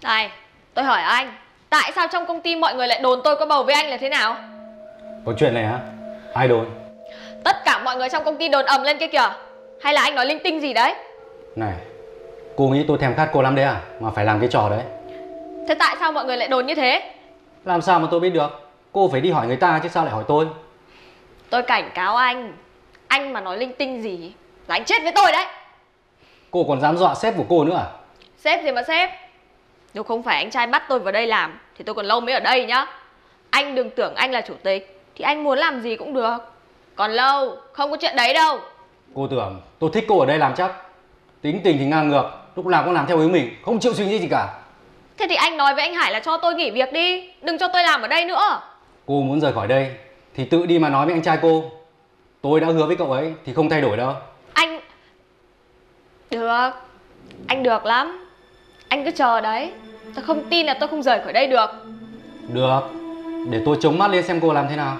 Này, tôi hỏi anh, tại sao trong công ty mọi người lại đồn tôi có bầu với anh là thế nào? Có chuyện này hả? Ai đồn? Tất cả mọi người trong công ty đồn ầm lên kia kìa. Hay là anh nói linh tinh gì đấy? Này, cô nghĩ tôi thèm khát cô lắm đấy à? Mà phải làm cái trò đấy. Thế tại sao mọi người lại đồn như thế? Làm sao mà tôi biết được? Cô phải đi hỏi người ta chứ sao lại hỏi tôi? Tôi cảnh cáo anh mà nói linh tinh gì là anh chết với tôi đấy. Cô còn dám dọa sếp của cô nữa à? Sếp gì mà sếp? Nếu không phải anh trai bắt tôi vào đây làm thì tôi còn lâu mới ở đây nhá. Anh đừng tưởng anh là chủ tịch thì anh muốn làm gì cũng được. Còn lâu, không có chuyện đấy đâu. Cô tưởng tôi thích cô ở đây làm chắc. Tính tình thì ngang ngược, lúc nào cũng làm theo ý mình, không chịu suy nghĩ gì cả. Thế thì anh nói với anh Hải là cho tôi nghỉ việc đi, đừng cho tôi làm ở đây nữa. Cô muốn rời khỏi đây thì tự đi mà nói với anh trai cô. Tôi đã hứa với cậu ấy thì không thay đổi đâu. Anh... Được, anh được lắm. Anh cứ chờ đấy. Tôi không tin là tôi không rời khỏi đây được. Được, để tôi chống mắt lên xem cô làm thế nào.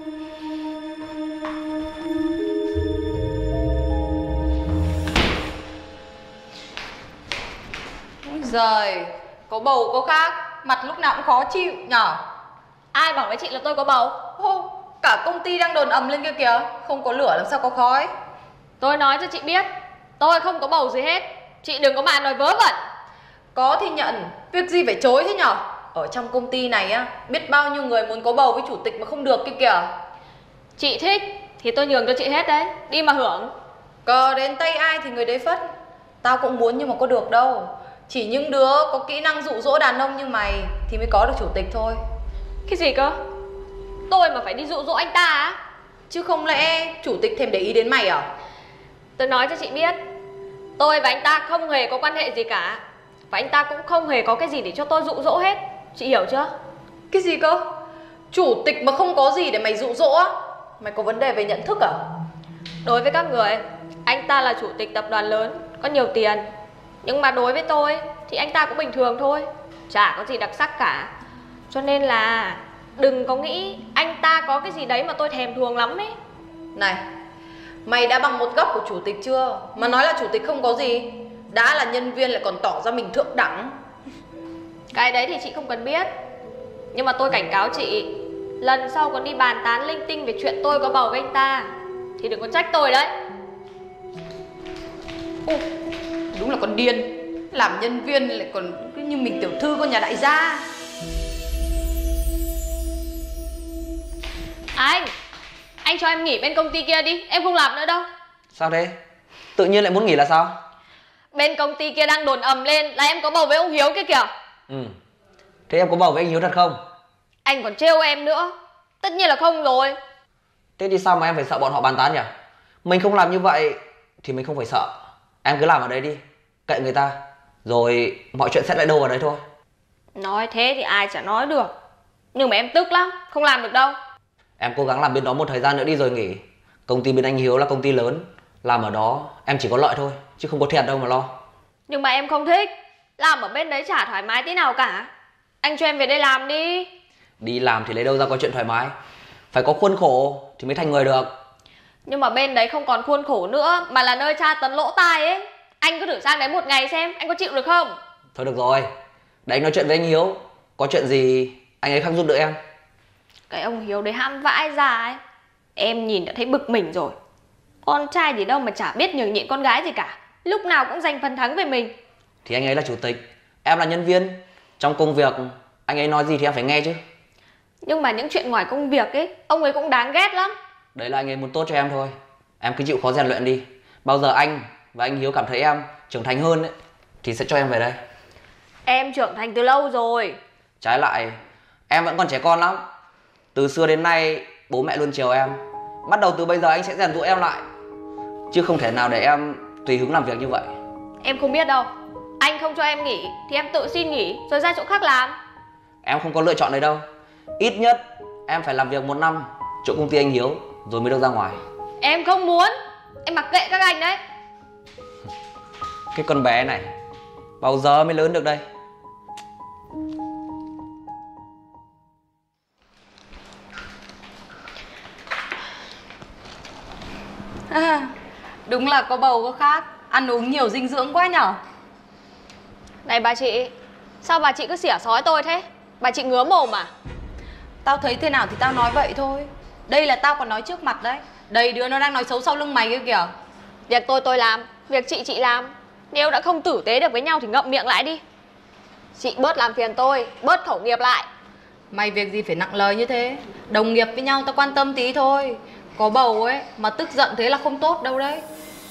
Ôi giời, có bầu có khác, mặt lúc nào cũng khó chịu nhở. Ai bảo với chị là tôi có bầu? Ô, cả công ty đang đồn ầm lên kia kìa, không có lửa làm sao có khói. Tôi nói cho chị biết, tôi không có bầu gì hết. Chị đừng có mà nói vớ vẩn. Có thì nhận, việc gì phải chối thế nhở. Ở trong công ty này á, biết bao nhiêu người muốn có bầu với chủ tịch mà không được kia kìa. Chị thích thì tôi nhường cho chị hết đấy, đi mà hưởng. Cờ đến tay ai thì người đấy phất. Tao cũng muốn nhưng mà có được đâu. Chỉ những đứa có kỹ năng dụ dỗ đàn ông như mày thì mới có được chủ tịch thôi. Cái gì cơ? Tôi mà phải đi dụ dỗ anh ta á? Chứ không lẽ chủ tịch thèm để ý đến mày à? Tôi nói cho chị biết, tôi và anh ta không hề có quan hệ gì cả. Và anh ta cũng không hề có cái gì để cho tôi dụ dỗ hết. Chị hiểu chưa? Cái gì cơ? Chủ tịch mà không có gì để mày dụ dỗ á? Mày có vấn đề về nhận thức à? Đối với các người, anh ta là chủ tịch tập đoàn lớn, có nhiều tiền. Nhưng mà đối với tôi thì anh ta cũng bình thường thôi, chả có gì đặc sắc cả. Cho nên là đừng có nghĩ anh ta có cái gì đấy mà tôi thèm thuồng lắm ấy. Này, mày đã bằng một góc của chủ tịch chưa? Mà nói là chủ tịch không có gì. Đã là nhân viên lại còn tỏ ra mình thượng đẳng. Cái đấy thì chị không cần biết. Nhưng mà tôi cảnh cáo chị, lần sau còn đi bàn tán linh tinh về chuyện tôi có bầu với anh ta thì đừng có trách tôi đấy. Ô, đúng là con điên. Làm nhân viên lại còn cứ như mình tiểu thư con nhà đại gia. Anh cho em nghỉ bên công ty kia đi, em không làm nữa đâu. Sao thế? Tự nhiên lại muốn nghỉ là sao? Bên công ty kia đang đồn ầm lên là em có bầu với ông Hiếu kia kìa. Thế em có bầu với anh Hiếu thật không? Anh còn trêu em nữa. Tất nhiên là không rồi. Thế thì sao mà em phải sợ bọn họ bàn tán nhỉ? Mình không làm như vậy thì mình không phải sợ. Em cứ làm ở đấy đi, kệ người ta. Rồi mọi chuyện sẽ lại đâu vào đấy thôi. Nói thế thì ai chả nói được. Nhưng mà em tức lắm, không làm được đâu. Em cố gắng làm bên đó một thời gian nữa đi rồi nghỉ. Công ty bên anh Hiếu là công ty lớn, làm ở đó em chỉ có lợi thôi, chứ không có thiệt đâu mà lo. Nhưng mà em không thích. Làm ở bên đấy chả thoải mái tí nào cả. Anh cho em về đây làm đi. Đi làm thì lấy đâu ra có chuyện thoải mái. Phải có khuôn khổ thì mới thành người được. Nhưng mà bên đấy không còn khuôn khổ nữa, mà là nơi tra tấn lỗ tai ấy. Anh cứ thử sang đấy một ngày xem, anh có chịu được không? Thôi được rồi, để anh nói chuyện với anh Hiếu. Có chuyện gì anh ấy khắc giúp đỡ em. Cái ông Hiếu đấy hãm vãi ra ấy, em nhìn đã thấy bực mình rồi. Con trai gì đâu mà chả biết nhường nhịn con gái gì cả, lúc nào cũng giành phần thắng về mình. Thì anh ấy là chủ tịch, em là nhân viên. Trong công việc anh ấy nói gì thì em phải nghe chứ. Nhưng mà những chuyện ngoài công việc ấy, ông ấy cũng đáng ghét lắm. Đấy là anh ấy muốn tốt cho em thôi. Em cứ chịu khó rèn luyện đi. Bao giờ anh và anh Hiếu cảm thấy em trưởng thành hơn ấy, thì sẽ cho em về đây. Em trưởng thành từ lâu rồi. Trái lại, em vẫn còn trẻ con lắm. Từ xưa đến nay bố mẹ luôn chiều em. Bắt đầu từ bây giờ anh sẽ rèn giũa em lại, chứ không thể nào để em tùy hứng làm việc như vậy. Em không biết đâu. Anh không cho em nghỉ thì em tự xin nghỉ rồi ra chỗ khác làm. Em không có lựa chọn đấy đâu. Ít nhất em phải làm việc 1 năm chỗ công ty anh Hiếu rồi mới được ra ngoài. Em không muốn. Em mặc kệ các anh đấy. Cái con bé này bao giờ mới lớn được đây. Đúng là có bầu có khác. Ăn uống nhiều dinh dưỡng quá nhở. Này bà chị, Sao bà chị cứ xỉa xói tôi thế? Bà chị ngứa mồm à? Tao thấy thế nào thì tao nói vậy thôi. Đây là tao còn nói trước mặt đấy. Đầy đứa nó đang nói xấu sau lưng mày kia kìa. Việc tôi làm, việc chị làm. Nếu đã không tử tế được với nhau thì ngậm miệng lại đi. Chị bớt làm phiền tôi, bớt khẩu nghiệp lại. Mày việc gì phải nặng lời như thế. Đồng nghiệp với nhau tao quan tâm tí thôi. Có bầu ấy mà tức giận thế là không tốt đâu đấy.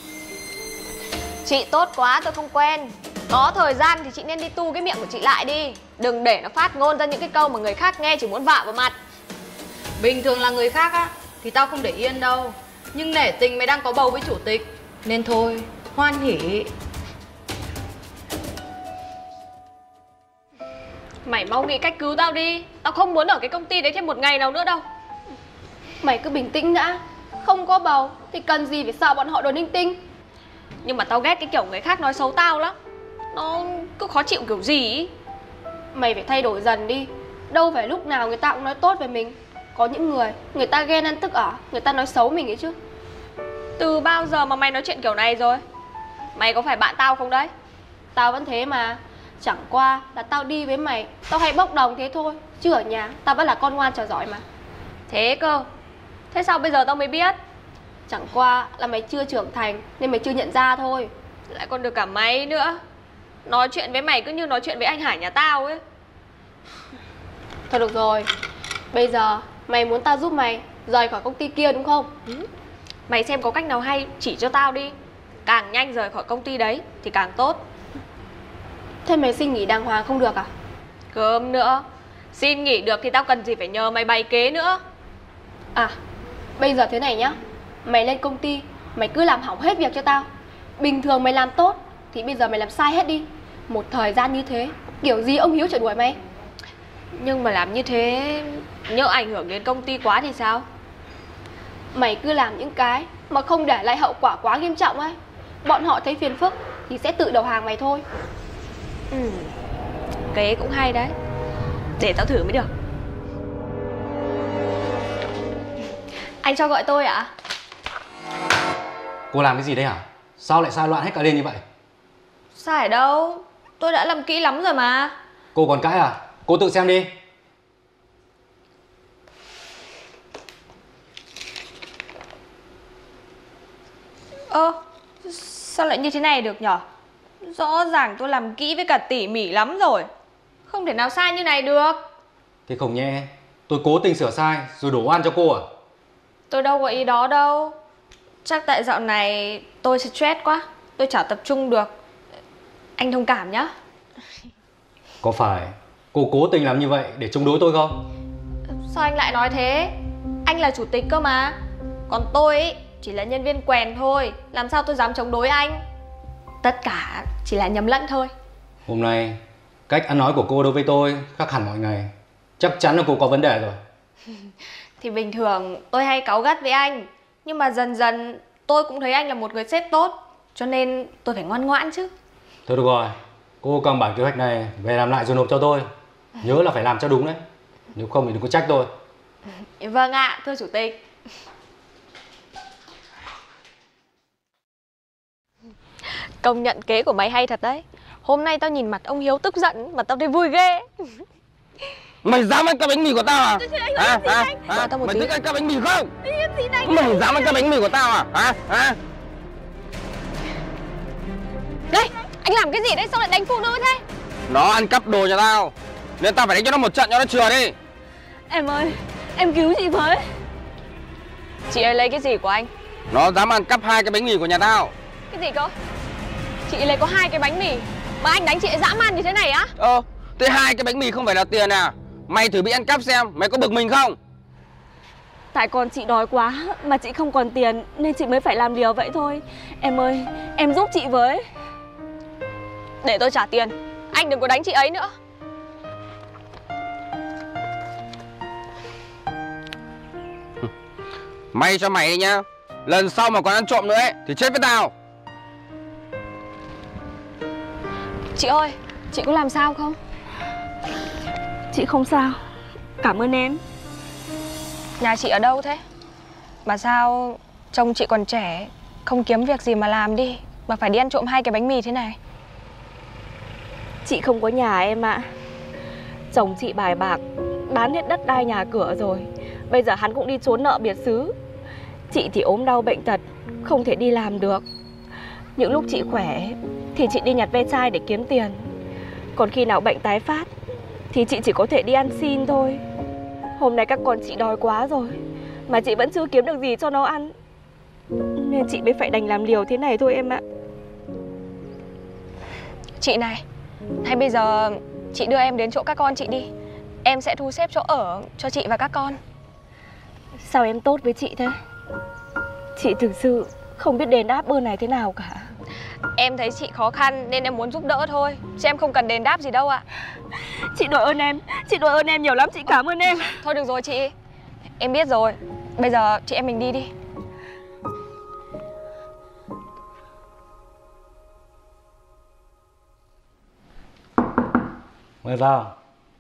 Chị tốt quá tôi không quen. Có thời gian thì chị nên đi tu cái miệng của chị lại đi. Đừng để nó phát ngôn ra những cái câu mà người khác nghe chỉ muốn vạ vào mặt. Bình thường là người khác á thì tao không để yên đâu. Nhưng nể tình mày đang có bầu với chủ tịch nên thôi, hoan hỉ. Mày mau nghĩ cách cứu tao đi. Tao không muốn ở cái công ty đấy thêm một ngày nào nữa đâu. Mày cứ bình tĩnh đã. Không có bầu thì cần gì phải sợ bọn họ đồ linh tinh. Nhưng mà tao ghét cái kiểu người khác nói xấu tao lắm. Nó cứ khó chịu kiểu gì ý. Mày phải thay đổi dần đi. Đâu phải lúc nào người ta cũng nói tốt về mình. Có những người ta ghen ăn tức ở, người ta nói xấu mình ấy chứ. Từ bao giờ mà mày nói chuyện kiểu này rồi? Mày có phải bạn tao không đấy? Tao vẫn thế mà. Chẳng qua là tao đi với mày, tao hay bốc đồng thế thôi. Chứ ở nhà tao vẫn là con ngoan trò giỏi mà. Thế cơ? Thế sao bây giờ tao mới biết? Chẳng qua là mày chưa trưởng thành nên mày chưa nhận ra thôi. Lại còn được cả mày nữa. Nói chuyện với mày cứ như nói chuyện với anh Hải nhà tao ấy. Thôi được rồi. Bây giờ mày muốn tao giúp mày rời khỏi công ty kia đúng không? Mày xem có cách nào hay chỉ cho tao đi. Càng nhanh rời khỏi công ty đấy thì càng tốt. Thế mày xin nghỉ đàng hoàng không được à? Cơm nữa. Xin nghỉ được thì tao cần gì phải nhờ mày bày kế nữa. À, bây giờ thế này nhá. Mày lên công ty, mày cứ làm hỏng hết việc cho tao. Bình thường mày làm tốt thì bây giờ mày làm sai hết đi. Một thời gian như thế, kiểu gì ông Hiếu chả đuổi mày. Nhưng mà làm như thế nhỡ ảnh hưởng đến công ty quá thì sao? Mày cứ làm những cái mà không để lại hậu quả quá nghiêm trọng ấy. Bọn họ thấy phiền phức thì sẽ tự đầu hàng mày thôi. Kế cũng hay đấy. Để tao thử mới được. Anh cho gọi tôi ạ? Cô làm cái gì đấy hả? Sao lại sai loạn hết cả lên như vậy? Sai ở đâu? Tôi đã làm kỹ lắm rồi mà. Cô còn cãi à? Cô tự xem đi. Sao lại như thế này được nhở? Rõ ràng tôi làm kỹ với cả tỉ mỉ lắm rồi. Không thể nào sai như này được. Thế không nhé, tôi cố tình sửa sai rồi đổ oan cho cô à? Tôi đâu có ý đó đâu. Chắc tại dạo này tôi stress quá, tôi chả tập trung được. Anh thông cảm nhá. Có phải cô cố tình làm như vậy để chống đối tôi không? Sao anh lại nói thế? Anh là chủ tịch cơ mà. Còn tôi ý, chỉ là nhân viên quèn thôi. Làm sao tôi dám chống đối anh? Tất cả chỉ là nhầm lẫn thôi. Hôm nay cách ăn nói của cô đối với tôi khác hẳn mọi ngày. Chắc chắn là cô có vấn đề rồi. Thì bình thường tôi hay cáu gắt với anh. Nhưng mà dần dần tôi cũng thấy anh là một người sếp tốt. Cho nên tôi phải ngoan ngoãn chứ. Thôi được rồi, cô cầm bản kế hoạch này về làm lại rồi nộp cho tôi. Nhớ là phải làm cho đúng đấy. Nếu không thì đừng có trách tôi. Vâng ạ, thưa chủ tịch. Công nhận kế của mày hay thật đấy. Hôm nay tao nhìn mặt ông Hiếu tức giận mà tao thấy vui ghê. Mày dám ăn cái bánh mì của tao à? Mày thích ăn cái bánh mì không? Mày dám ăn cái bánh mì của tao à? Đây, anh làm cái gì đấy? Sao lại đánh phụ nữ thế? Nó ăn cắp đồ nhà tao nên tao phải đánh cho nó một trận cho nó chừa đi. Em ơi, em cứu chị với. Chị ấy lấy cái gì của anh? Nó dám ăn cắp 2 cái bánh mì của nhà tao. Cái gì cơ? Chị ấy lấy có 2 cái bánh mì mà anh đánh chị ấy dã man như thế này á? Thế 2 cái bánh mì không phải là tiền à? Mày thử bị ăn cắp xem, mày có bực mình không? Tại con chị đói quá mà chị không còn tiền nên chị mới phải làm điều vậy thôi. Em ơi, em giúp chị với. Để tôi trả tiền. Anh đừng có đánh chị ấy nữa. May cho mày đi nhá. Lần sau mà còn ăn trộm nữa ấy thì chết với tao. Chị ơi, chị có làm sao không? Chị không sao. Cảm ơn em. Nhà chị ở đâu thế? Mà sao trông chị còn trẻ, không kiếm việc gì mà làm đi, mà phải đi ăn trộm 2 cái bánh mì thế này? Chị không có nhà em ạ. Chồng chị bài bạc, bán hết đất đai nhà cửa rồi. Bây giờ hắn cũng đi trốn nợ biệt xứ. Chị thì ốm đau bệnh tật, không thể đi làm được. Những lúc chị khỏe thì chị đi nhặt ve chai để kiếm tiền. Còn khi nào bệnh tái phát thì chị chỉ có thể đi ăn xin thôi. Hôm nay các con chị đói quá rồi mà chị vẫn chưa kiếm được gì cho nó ăn, nên chị mới phải đành làm liều thế này thôi em ạ. Chị này, hay bây giờ chị đưa em đến chỗ các con chị đi. Em sẽ thu xếp chỗ ở cho chị và các con. Sao em tốt với chị thế? Chị thực sự không biết đền đáp ơn này thế nào cả. Em thấy chị khó khăn nên em muốn giúp đỡ thôi, chứ em không cần đền đáp gì đâu ạ. Chị đội ơn em, chị đội ơn em nhiều lắm, chị cảm ơn em. Thôi được rồi chị, em biết rồi. Bây giờ chị em mình đi đi. Mời vào.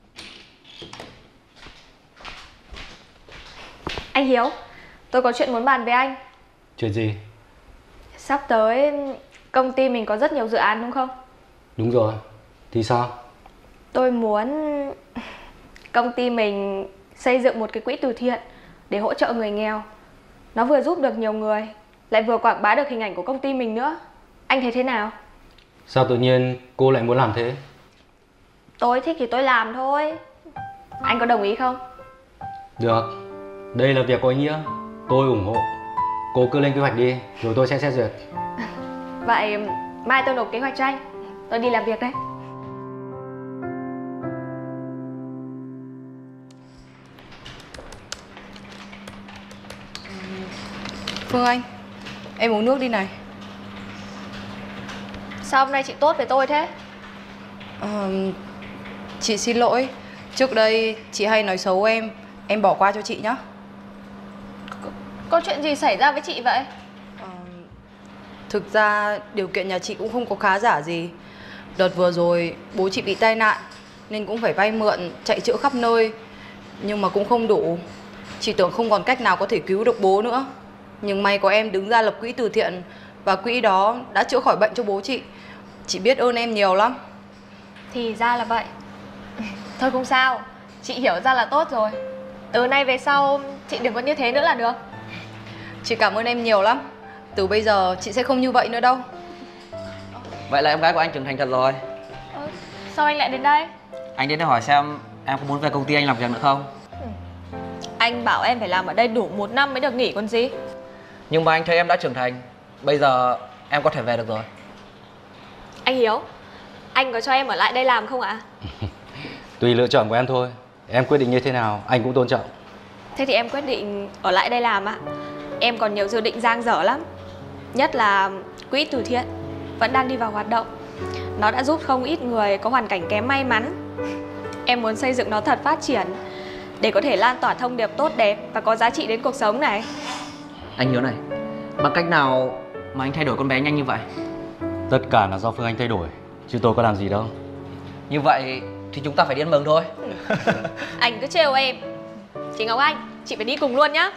Anh Hiếu, tôi có chuyện muốn bàn với anh. Chuyện gì? Sắp tới công ty mình có rất nhiều dự án đúng không? Đúng rồi. Thì sao? Tôi muốn công ty mình xây dựng một cái quỹ từ thiện để hỗ trợ người nghèo. Nó vừa giúp được nhiều người, lại vừa quảng bá được hình ảnh của công ty mình nữa. Anh thấy thế nào? Sao tự nhiên cô lại muốn làm thế? Tôi thích thì tôi làm thôi. Anh có đồng ý không? Được. Đây là việc có ý nghĩa. Tôi ủng hộ. Cô cứ lên kế hoạch đi, rồi tôi sẽ xét duyệt. Vậy mai tôi nộp kế hoạch cho anh. Tôi đi làm việc đây. Phương Anh, em uống nước đi này. Sao hôm nay chị tốt với tôi thế? Chị xin lỗi. Trước đây chị hay nói xấu em bỏ qua cho chị nhé. Có chuyện gì xảy ra với chị vậy? Thực ra điều kiện nhà chị cũng không có khá giả gì. Đợt vừa rồi bố chị bị tai nạn nên cũng phải vay mượn chạy chữa khắp nơi, nhưng mà cũng không đủ. Chị tưởng không còn cách nào có thể cứu được bố nữa, nhưng may có em đứng ra lập quỹ từ thiện, và quỹ đó đã chữa khỏi bệnh cho bố chị. Chị biết ơn em nhiều lắm. Thì ra là vậy. Thôi không sao, chị hiểu ra là tốt rồi. Từ nay về sau chị đừng có như thế nữa là được. Chị cảm ơn em nhiều lắm. Từ bây giờ chị sẽ không như vậy nữa đâu. Vậy là em gái của anh trưởng thành thật rồi. Sao anh lại đến đây? Anh đến để hỏi xem em có muốn về công ty anh làm việc nữa không. Anh bảo em phải làm ở đây đủ 1 năm mới được nghỉ còn gì. Nhưng mà anh thấy em đã trưởng thành, bây giờ em có thể về được rồi. Anh Hiếu, anh có cho em ở lại đây làm không ạ? Tùy lựa chọn của em thôi. Em quyết định như thế nào anh cũng tôn trọng. Thế thì em quyết định ở lại đây làm ạ. Em còn nhiều dự định dang dở lắm. Nhất là quỹ từ thiện vẫn đang đi vào hoạt động. Nó đã giúp không ít người có hoàn cảnh kém may mắn. Em muốn xây dựng nó thật phát triển để có thể lan tỏa thông điệp tốt đẹp và có giá trị đến cuộc sống này. Anh Hiếu này, bằng cách nào mà anh thay đổi con bé nhanh như vậy? Tất cả là do Phương Anh thay đổi, chứ tôi có làm gì đâu. Như vậy thì chúng ta phải đi ăn mừng thôi. Anh cứ trêu em. Chị Ngọc Anh, chị phải đi cùng luôn nhá.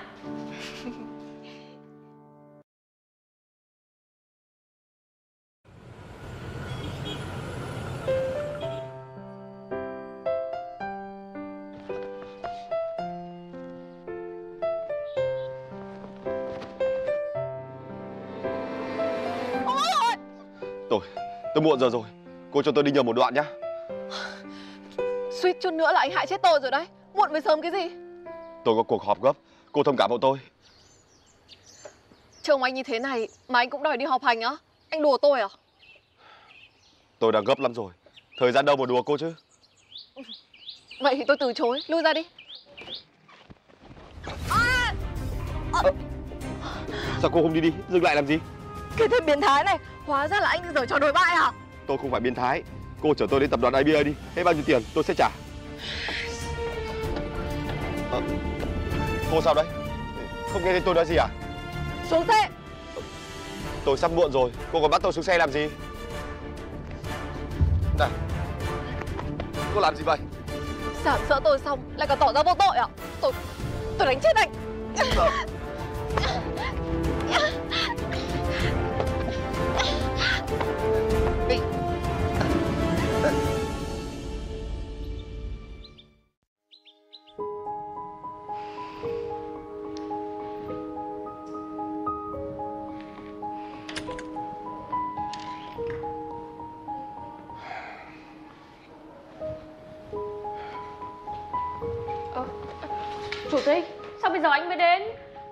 Tôi muộn giờ rồi. Cô cho tôi đi nhờ một đoạn nhá. Suýt chút nữa là anh hại chết tôi rồi đấy. Muộn với sớm cái gì? Tôi có cuộc họp gấp. Cô thông cảm hộ tôi. Trông anh như thế này mà anh cũng đòi đi họp hành á? Anh đùa tôi à? Tôi đang gấp lắm rồi. Thời gian đâu mà đùa cô chứ. Vậy thì tôi từ chối. Lui ra đi. Sao cô không đi đi? Dừng lại làm gì? Cái tên biến thái này, hóa ra là anh giở trò đối bại à? Tôi không phải biến thái. Cô chở tôi đến tập đoàn IBA đi. Hết bao nhiêu tiền tôi sẽ trả. Cô sao đấy? Không nghe thấy tôi nói gì à? Xuống xe. Tôi sắp muộn rồi. Cô còn bắt tôi xuống xe làm gì? Này, cô làm gì vậy? Sàm sỡ tôi xong lại còn tỏ ra vô tội à? Tôi đánh chết anh. Chủ tịch, sao bây giờ anh mới đến?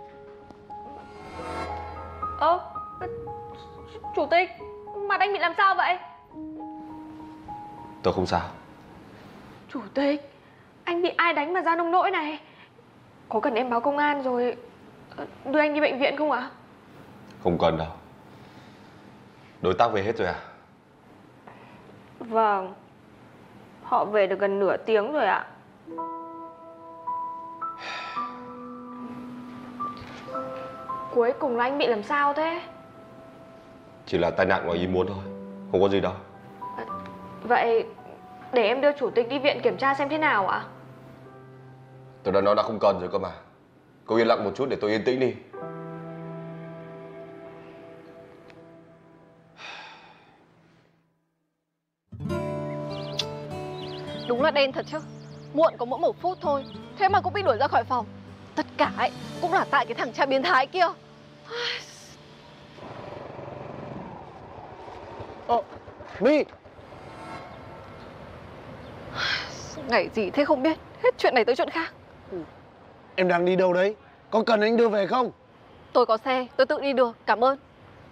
Chủ tịch, mặt anh bị làm sao vậy? Tôi không sao. Chủ tịch, anh bị ai đánh mà ra nông nỗi này? Có cần em báo công an rồi đưa anh đi bệnh viện không ạ? Không cần đâu. Đối tác về hết rồi à? Vâng, họ về được gần nửa tiếng rồi ạ. Cuối cùng là anh bị làm sao thế? Chỉ là tai nạn ngoài ý muốn thôi, không có gì đâu. Vậy để em đưa chủ tịch đi viện kiểm tra xem thế nào ạ? Tôi đã nói đã không cần rồi cơ mà. Cô yên lặng một chút để tôi yên tĩnh đi. Đúng là đen thật chứ. Muộn có mỗi 1 phút thôi, thế mà cũng bị đuổi ra khỏi phòng. Tất cả ấy cũng là tại cái thằng cha biến thái kia. My, Ngày gì thế không biết, hết chuyện này tới chuyện khác. em đang đi đâu đấy? Có cần anh đưa về không? Tôi có xe, tôi tự đi được, cảm ơn.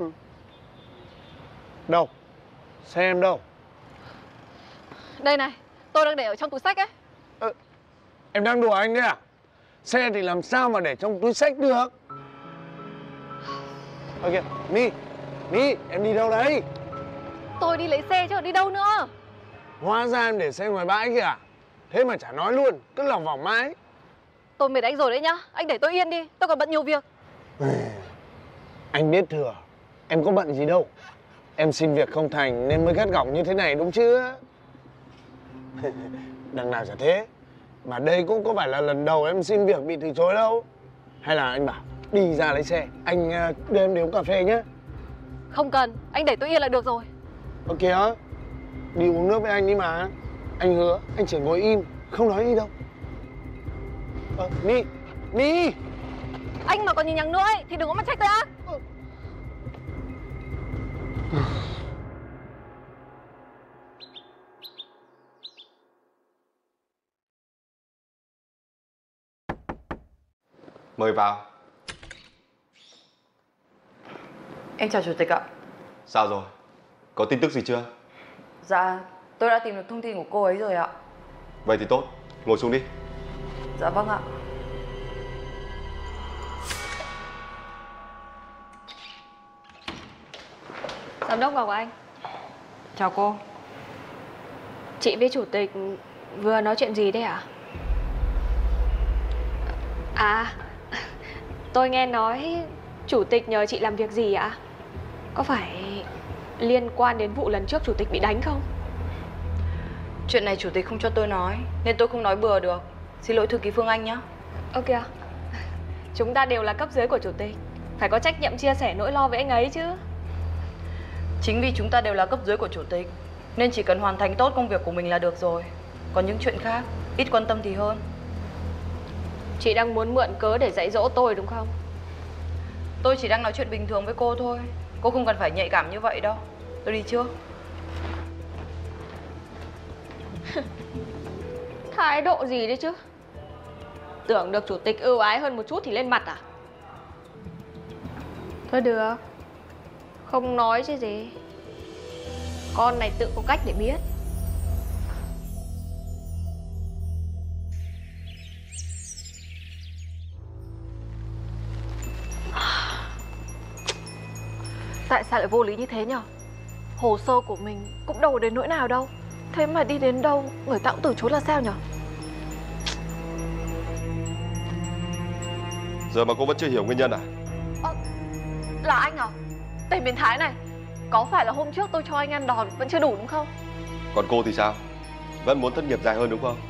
Đâu? Xe em đâu? Đây này, tôi đang để ở trong túi xách ấy. Em đang đùa anh đấy à? Xe thì làm sao mà để trong túi xách được? Ơ kìa, My, em đi đâu đấy? Tôi đi lấy xe chứ đi đâu nữa. Hóa ra em để xe ngoài bãi kìa. Thế mà chả nói luôn, cứ lòng vòng mãi. Tôi mệt anh rồi đấy nhá, anh để tôi yên đi, tôi còn bận nhiều việc. Anh biết thừa, em có bận gì đâu. Em xin việc không thành nên mới gắt gỏng như thế này đúng chưa? Đằng nào chả thế. Mà đây cũng có phải là lần đầu em xin việc bị từ chối đâu. Hay là anh bảo đi ra lấy xe, anh đưa em đi uống cà phê nhé. Không cần, anh để tôi yên là được rồi. Ơ kìa, đi uống nước với anh đi mà. Anh hứa, anh chỉ ngồi im, không nói gì đâu. My. Anh mà còn nhìn nhằng nữa ấy, thì đừng có mà trách tôi á. Mời vào. Em chào chủ tịch ạ. Sao rồi? Có tin tức gì chưa? Dạ, tôi đã tìm được thông tin của cô ấy rồi ạ. Vậy thì tốt, ngồi xuống đi. Dạ vâng ạ. Giám đốc Ngọc Anh. Chào cô. Chị với chủ tịch vừa nói chuyện gì đấy ạ? À, tôi nghe nói chủ tịch nhờ chị làm việc gì ạ? Có phải liên quan đến vụ lần trước chủ tịch bị đánh không? Chuyện này chủ tịch không cho tôi nói, nên tôi không nói bừa được. Xin lỗi thư ký Phương Anh nhé. Ok, chúng ta đều là cấp dưới của chủ tịch, phải có trách nhiệm chia sẻ nỗi lo với anh ấy chứ. Chính vì chúng ta đều là cấp dưới của chủ tịch, nên chỉ cần hoàn thành tốt công việc của mình là được rồi. Còn những chuyện khác, ít quan tâm thì hơn. Chị đang muốn mượn cớ để dạy dỗ tôi đúng không? Tôi chỉ đang nói chuyện bình thường với cô thôi. Cô không cần phải nhạy cảm như vậy đâu. Tôi đi trước. Thái độ gì đấy chứ? Tưởng được chủ tịch ưu ái hơn một chút thì lên mặt à? Thôi được, không nói chứ gì. Con này tự có cách để biết. Tại sao lại vô lý như thế nhở? Hồ sơ của mình cũng đâu đến nỗi nào đâu. Thế mà đi đến đâu người ta cũng từ chối là sao nhở? Giờ mà cô vẫn chưa hiểu nguyên nhân à? Là anh à? Tên biến thái này. Có phải là hôm trước tôi cho anh ăn đòn vẫn chưa đủ đúng không? Còn cô thì sao? Vẫn muốn thất nghiệp dài hơn đúng không?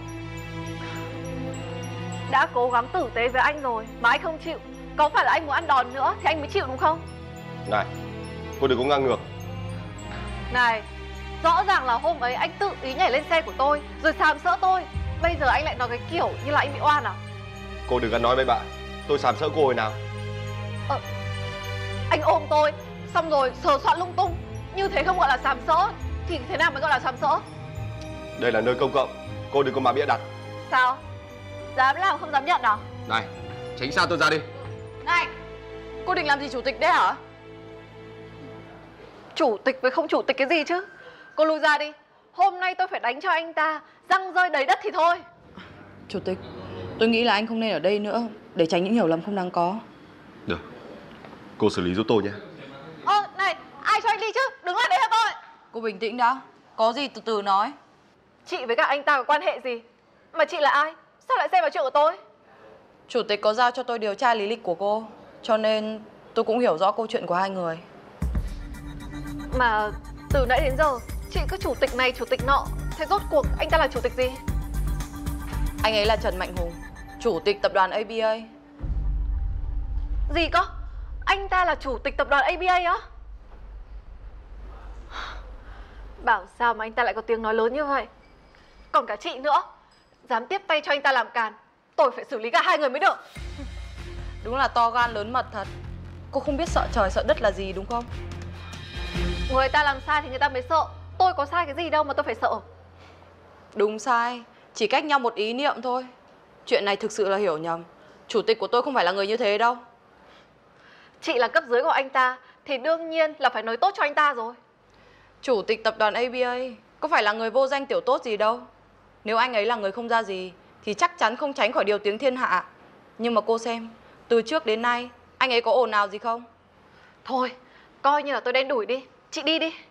Đã cố gắng tử tế với anh rồi mà anh không chịu. Có phải là anh muốn ăn đòn nữa thì anh mới chịu đúng không? Này, cô đừng có ngang ngược. Này, rõ ràng là hôm ấy anh tự ý nhảy lên xe của tôi rồi sàm sỡ tôi. Bây giờ anh lại nói cái kiểu như là anh bị oan à? Cô đừng có nói bậy bạ. Tôi sàm sỡ cô hồi nào? Anh ôm tôi xong rồi sờ soạn lung tung. Như thế không gọi là sàm sỡ thì thế nào mới gọi là sàm sỡ? Đây là nơi công cộng, cô đừng có mà bịa đặt. Sao? Dám làm không dám nhận à? Này, tránh xa tôi ra đi. Này, cô định làm gì chủ tịch đấy hả? Chủ tịch với không chủ tịch cái gì chứ? Cô lui ra đi. Hôm nay tôi phải đánh cho anh ta răng rơi đầy đất thì thôi. Chủ tịch, tôi nghĩ là anh không nên ở đây nữa, để tránh những hiểu lầm không đáng có. Được, cô xử lý giúp tôi nhé. Này, ai cho anh đi chứ? Đứng lại đấy hả tôi? Cô bình tĩnh đã, có gì từ từ nói. Chị với cả anh ta có quan hệ gì? Mà chị là ai? Sao lại xen vào chuyện của tôi? Chủ tịch có giao cho tôi điều tra lý lịch của cô, cho nên tôi cũng hiểu rõ câu chuyện của hai người. Mà từ nãy đến giờ chị cứ chủ tịch này chủ tịch nọ, thế rốt cuộc anh ta là chủ tịch gì? Anh ấy là Trần Mạnh Hùng, chủ tịch tập đoàn ABA. Gì cơ? Anh ta là chủ tịch tập đoàn ABA á? Bảo sao mà anh ta lại có tiếng nói lớn như vậy? Còn cả chị nữa, dám tiếp tay cho anh ta làm càn, tôi phải xử lý cả hai người mới được. Đúng là to gan lớn mật thật. Cô không biết sợ trời sợ đất là gì đúng không? Người ta làm sai thì người ta mới sợ. Tôi có sai cái gì đâu mà tôi phải sợ. Đúng sai, chỉ cách nhau một ý niệm thôi. Chuyện này thực sự là hiểu nhầm. Chủ tịch của tôi không phải là người như thế đâu. Chị là cấp dưới của anh ta thì đương nhiên là phải nói tốt cho anh ta rồi. Chủ tịch tập đoàn ABA có phải là người vô danh tiểu tốt gì đâu. Nếu anh ấy là người không ra gì thì chắc chắn không tránh khỏi điều tiếng thiên hạ. Nhưng mà cô xem, từ trước đến nay anh ấy có ồn ào gì không? Thôi, coi như là tôi đen đủi đi. Chị đi đi.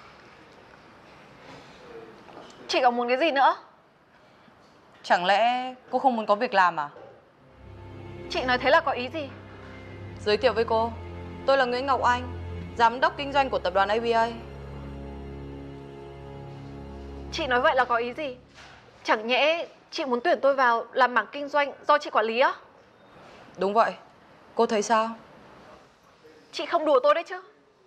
Chị còn muốn cái gì nữa? Chẳng lẽ cô không muốn có việc làm à? Chị nói thế là có ý gì? Giới thiệu với cô, tôi là Nguyễn Ngọc Anh, giám đốc kinh doanh của tập đoàn ABA. Chị nói vậy là có ý gì? Chẳng nhẽ chị muốn tuyển tôi vào làm mảng kinh doanh do chị quản lý á? Đúng vậy, cô thấy sao? Chị không đùa tôi đấy chứ?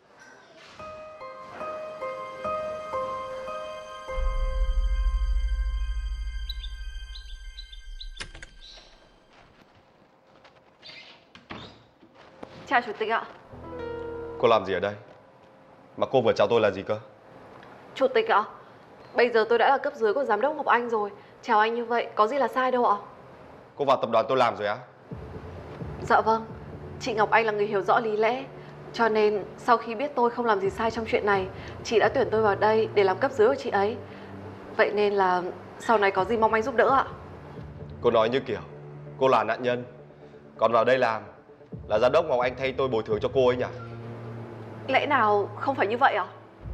Chào chủ tịch ạ. Cô làm gì ở đây? Mà cô vừa chào tôi là gì cơ? Chủ tịch ạ, bây giờ tôi đã là cấp dưới của giám đốc Ngọc Anh rồi. Chào anh như vậy có gì là sai đâu ạ? Cô vào tập đoàn tôi làm rồi á? Dạ vâng, chị Ngọc Anh là người hiểu rõ lý lẽ. Cho nên sau khi biết tôi không làm gì sai trong chuyện này, chị đã tuyển tôi vào đây để làm cấp dưới của chị ấy. Vậy nên là sau này có gì mong anh giúp đỡ ạ. Cô nói như kiểu cô là nạn nhân, còn vào đây làm là giám đốc Ngọc Anh thay tôi bồi thường cho cô ấy nhỉ? Lẽ nào không phải như vậy à?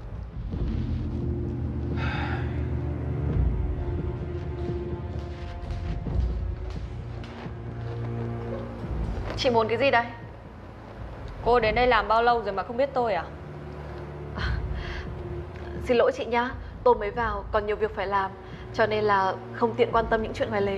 Chị muốn cái gì đây? Cô đến đây làm bao lâu rồi mà không biết tôi à? Xin lỗi chị nhá, tôi mới vào còn nhiều việc phải làm, cho nên là không tiện quan tâm những chuyện ngoài lề.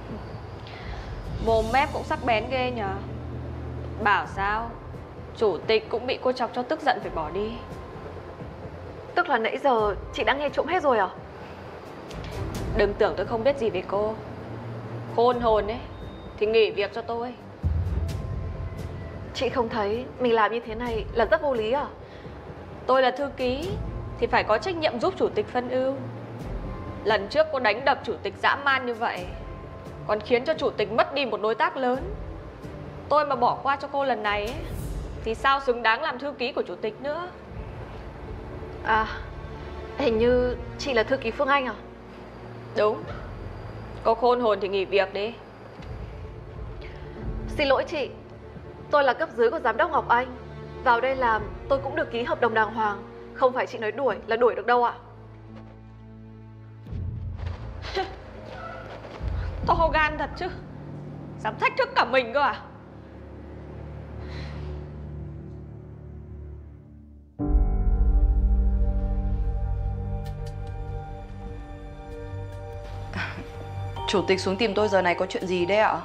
Mồm mép cũng sắc bén ghê nhờ. Bảo sao chủ tịch cũng bị cô chọc cho tức giận phải bỏ đi. Tức là nãy giờ chị đã nghe trộm hết rồi à? Đừng tưởng tôi không biết gì về cô. Khôn hồn ấy thì nghỉ việc cho tôi. Chị không thấy mình làm như thế này là rất vô lý à? Tôi là thư ký thì phải có trách nhiệm giúp chủ tịch phân ưu. Lần trước cô đánh đập chủ tịch dã man như vậy, còn khiến cho chủ tịch mất đi một đối tác lớn. Tôi mà bỏ qua cho cô lần này ấy, thì sao xứng đáng làm thư ký của chủ tịch nữa. À, hình như chị là thư ký Phương Anh à? Đúng. Cô khôn hồn thì nghỉ việc đi. Xin lỗi chị, tôi là cấp dưới của giám đốc Ngọc Anh. Vào đây làm tôi cũng được ký hợp đồng đàng hoàng. Không phải chị nói đuổi là đuổi được đâu ạ. To gan thật chứ, dám thách thức cả mình cơ à? Chủ tịch xuống tìm tôi giờ này có chuyện gì đấy ạ?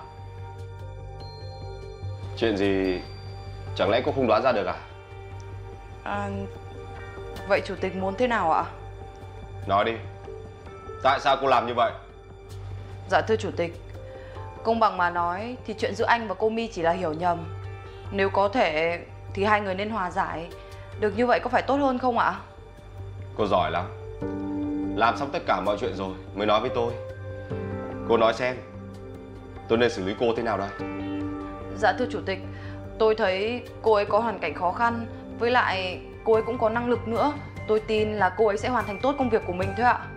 Chuyện gì? Chẳng lẽ cô không đoán ra được à? Vậy chủ tịch muốn thế nào ạ? Nói đi, tại sao cô làm như vậy? Dạ thưa chủ tịch, công bằng mà nói thì chuyện giữa anh và cô My chỉ là hiểu nhầm. Nếu có thể thì hai người nên hòa giải. Được như vậy có phải tốt hơn không ạ? Cô giỏi lắm. Làm xong tất cả mọi chuyện rồi mới nói với tôi. Cô nói xem, Tôi nên xử lý cô thế nào đây? Dạ thưa chủ tịch, tôi thấy cô ấy có hoàn cảnh khó khăn, với lại cô ấy cũng có năng lực nữa. Tôi tin là cô ấy sẽ hoàn thành tốt công việc của mình thôi ạ.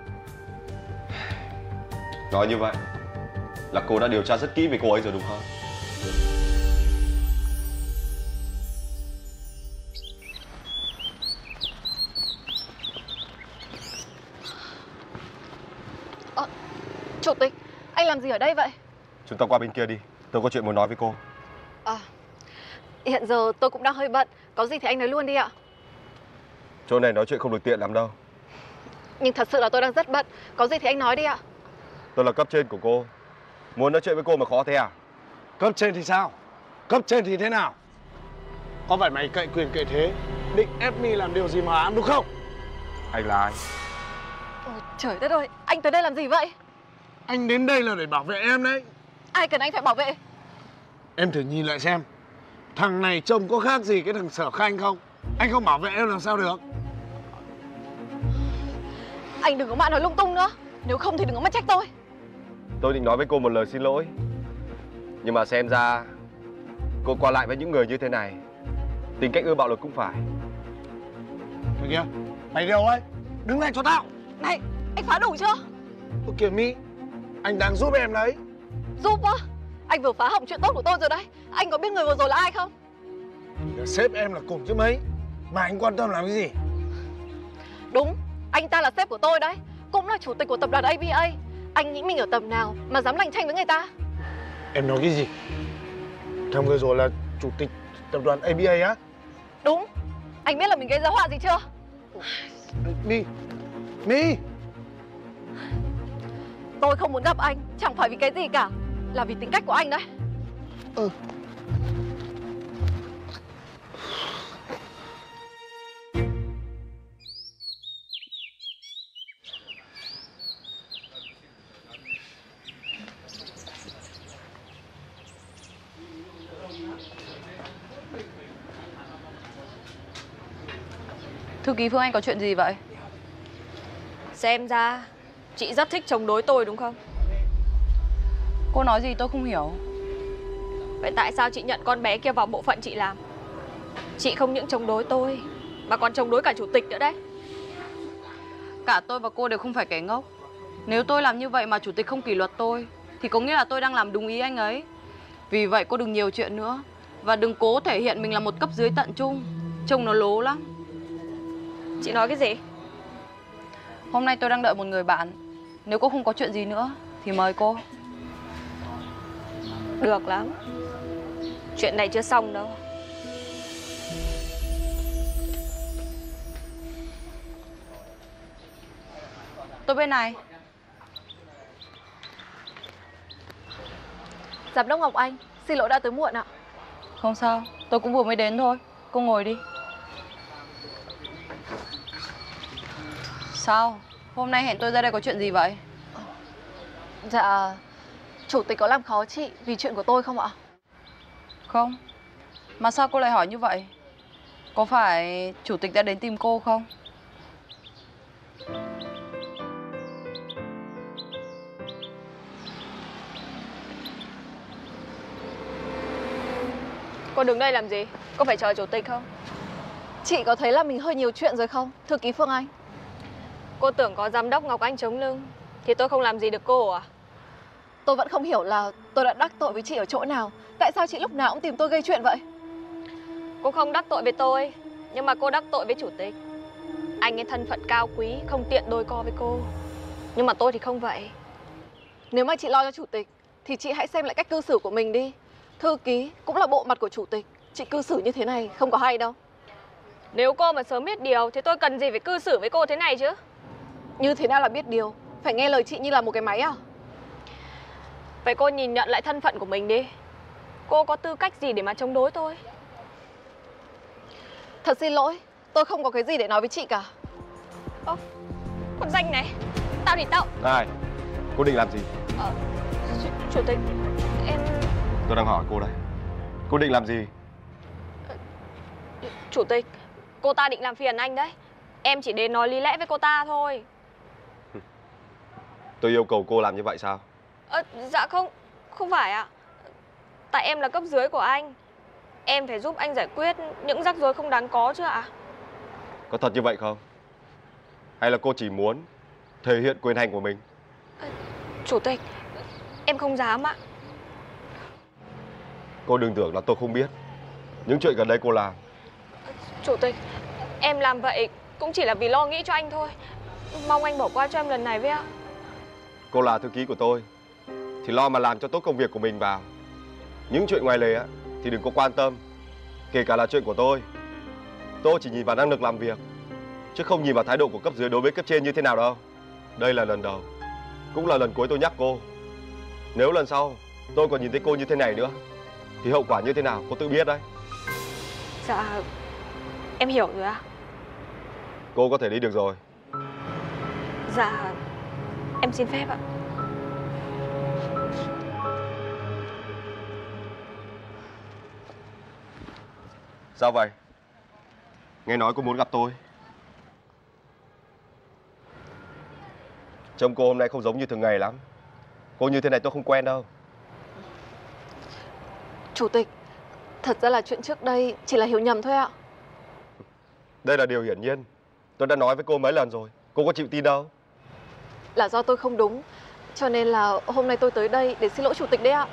Nói như vậy là cô đã điều tra rất kỹ về cô ấy rồi đúng không? Chủ tịch, anh làm gì ở đây vậy? Chúng ta qua bên kia đi, tôi có chuyện muốn nói với cô. Hiện giờ tôi cũng đang hơi bận, có gì thì anh nói luôn đi ạ. Chỗ này nói chuyện không được tiện lắm đâu. Nhưng thật sự là tôi đang rất bận, có gì thì anh nói đi ạ. Tôi là cấp trên của cô, muốn nói chuyện với cô mà khó thế à? Cấp trên thì sao? Cấp trên thì thế nào? Có phải mày cậy quyền cậy thế, định ép mi làm điều gì mà ám đúng không? Anh là ai? Ôi, trời đất ơi, anh tới đây làm gì vậy? Anh đến đây là để bảo vệ em đấy. Ai cần anh phải bảo vệ? Em thử nhìn lại xem, thằng này trông có khác gì cái thằng Sở Khanh không? Anh không bảo vệ em làm sao được? Anh đừng có mà nói lung tung nữa, nếu không thì đừng có mà trách tôi. Tôi định nói với cô một lời xin lỗi, nhưng mà xem ra cô qua lại với những người như thế này, tính cách ưa bạo lực cũng phải. Thôi kìa, mày đi đâu ấy? Đứng lại cho tao. Này, anh phá đủ chưa? Ôi kìa Mi, anh đang giúp em đấy. Giúp á? Anh vừa phá hỏng chuyện tốt của tôi rồi đấy. Anh có biết người vừa rồi là ai không? Thì là sếp em là cùng chứ mấy, mà anh quan tâm làm cái gì? Đúng, anh ta là sếp của tôi đấy, cũng là chủ tịch của tập đoàn ABA. Anh nghĩ mình ở tầm nào mà dám lành tranh với người ta? Em nói cái gì? Thằng vừa rồi là chủ tịch tập đoàn ABA á? Đúng, anh biết là mình gây ra họa gì chưa? Mi, Mi. Tôi không muốn gặp anh, chẳng phải vì cái gì cả, là vì tính cách của anh đấy. Thư ký Phương Anh có chuyện gì vậy? Xem ra chị rất thích chống đối tôi đúng không? Cô nói gì tôi không hiểu. Vậy tại sao chị nhận con bé kia vào bộ phận chị làm? Chị không những chống đối tôi mà còn chống đối cả chủ tịch nữa đấy. Cả tôi và cô đều không phải kẻ ngốc. Nếu tôi làm như vậy mà chủ tịch không kỷ luật tôi thì có nghĩa là tôi đang làm đúng ý anh ấy. Vì vậy cô đừng nhiều chuyện nữa, và đừng cố thể hiện mình là một cấp dưới tận trung, trông nó lố lắm. Chị nói cái gì? Hôm nay tôi đang đợi một người bạn. Nếu cô không có chuyện gì nữa thì mời cô. Được lắm. Chuyện này chưa xong đâu. Tôi bên này. Giám đốc Ngọc Anh, xin lỗi đã tới muộn ạ. Không sao, tôi cũng vừa mới đến thôi. Cô ngồi đi. Sao? Hôm nay hẹn tôi ra đây có chuyện gì vậy? Dạ, chủ tịch có làm khó chị vì chuyện của tôi không ạ? Không. Mà sao cô lại hỏi như vậy? Có phải chủ tịch đã đến tìm cô không? Cô đứng đây làm gì? Cô phải chờ chủ tịch không? Chị có thấy là mình hơi nhiều chuyện rồi không, thư ký Phương Anh? Cô tưởng có giám đốc Ngọc Anh chống lưng thì tôi không làm gì được cô à? Tôi vẫn không hiểu là tôi đã đắc tội với chị ở chỗ nào. Tại sao chị lúc nào cũng tìm tôi gây chuyện vậy? Cô không đắc tội với tôi, nhưng mà cô đắc tội với chủ tịch. Anh ấy thân phận cao quý, không tiện đôi co với cô. Nhưng mà tôi thì không vậy. Nếu mà chị lo cho chủ tịch thì chị hãy xem lại cách cư xử của mình đi. Thư ký cũng là bộ mặt của chủ tịch, chị cư xử như thế này không có hay đâu. Nếu cô mà sớm biết điều thì tôi cần gì phải cư xử với cô thế này chứ? Như thế nào là biết điều? Phải nghe lời chị như là một cái máy à? Vậy cô nhìn nhận lại thân phận của mình đi. Cô có tư cách gì để mà chống đối tôi? Thật xin lỗi, tôi không có cái gì để nói với chị cả. Ơ, con danh này, tao thì tao. Này, cô định làm gì? Chủ tịch, em... Tôi đang hỏi cô đây. Cô định làm gì? Chủ tịch, cô ta định làm phiền anh đấy. Em chỉ đến nói lý lẽ với cô ta thôi. Tôi yêu cầu cô làm như vậy sao? Dạ không, Không phải ạ. Tại em là cấp dưới của anh. Em phải giúp anh giải quyết những rắc rối không đáng có chứ ạ. Có thật như vậy không? Hay là cô chỉ muốn thể hiện quyền hành của mình? Chủ tịch, em không dám ạ. Cô đừng tưởng là tôi không biết những chuyện gần đây cô làm. Chủ tịch, em làm vậy cũng chỉ là vì lo nghĩ cho anh thôi. Mong anh bỏ qua cho em lần này với ạ. Cô là thư ký của tôi thì lo mà làm cho tốt công việc của mình vào. Những chuyện ngoài lề á thì đừng có quan tâm. Kể cả là chuyện của tôi chỉ nhìn vào năng lực làm việc, chứ không nhìn vào thái độ của cấp dưới đối với cấp trên như thế nào đâu. Đây là lần đầu, cũng là lần cuối tôi nhắc cô. Nếu lần sau tôi còn nhìn thấy cô như thế này nữa thì hậu quả như thế nào cô tự biết đấy. Dạ, em hiểu rồi ạ. Cô có thể đi được rồi. Dạ, em xin phép ạ. Sao vậy? Nghe nói cô muốn gặp tôi. Trông cô hôm nay không giống như thường ngày lắm. Cô như thế này tôi không quen đâu. Chủ tịch, thật ra là chuyện trước đây chỉ là hiểu nhầm thôi ạ. Đây là điều hiển nhiên. Tôi đã nói với cô mấy lần rồi. Cô có chịu tin đâu. Là do tôi không đúng, cho nên là hôm nay tôi tới đây để xin lỗi chủ tịch đấy ạ.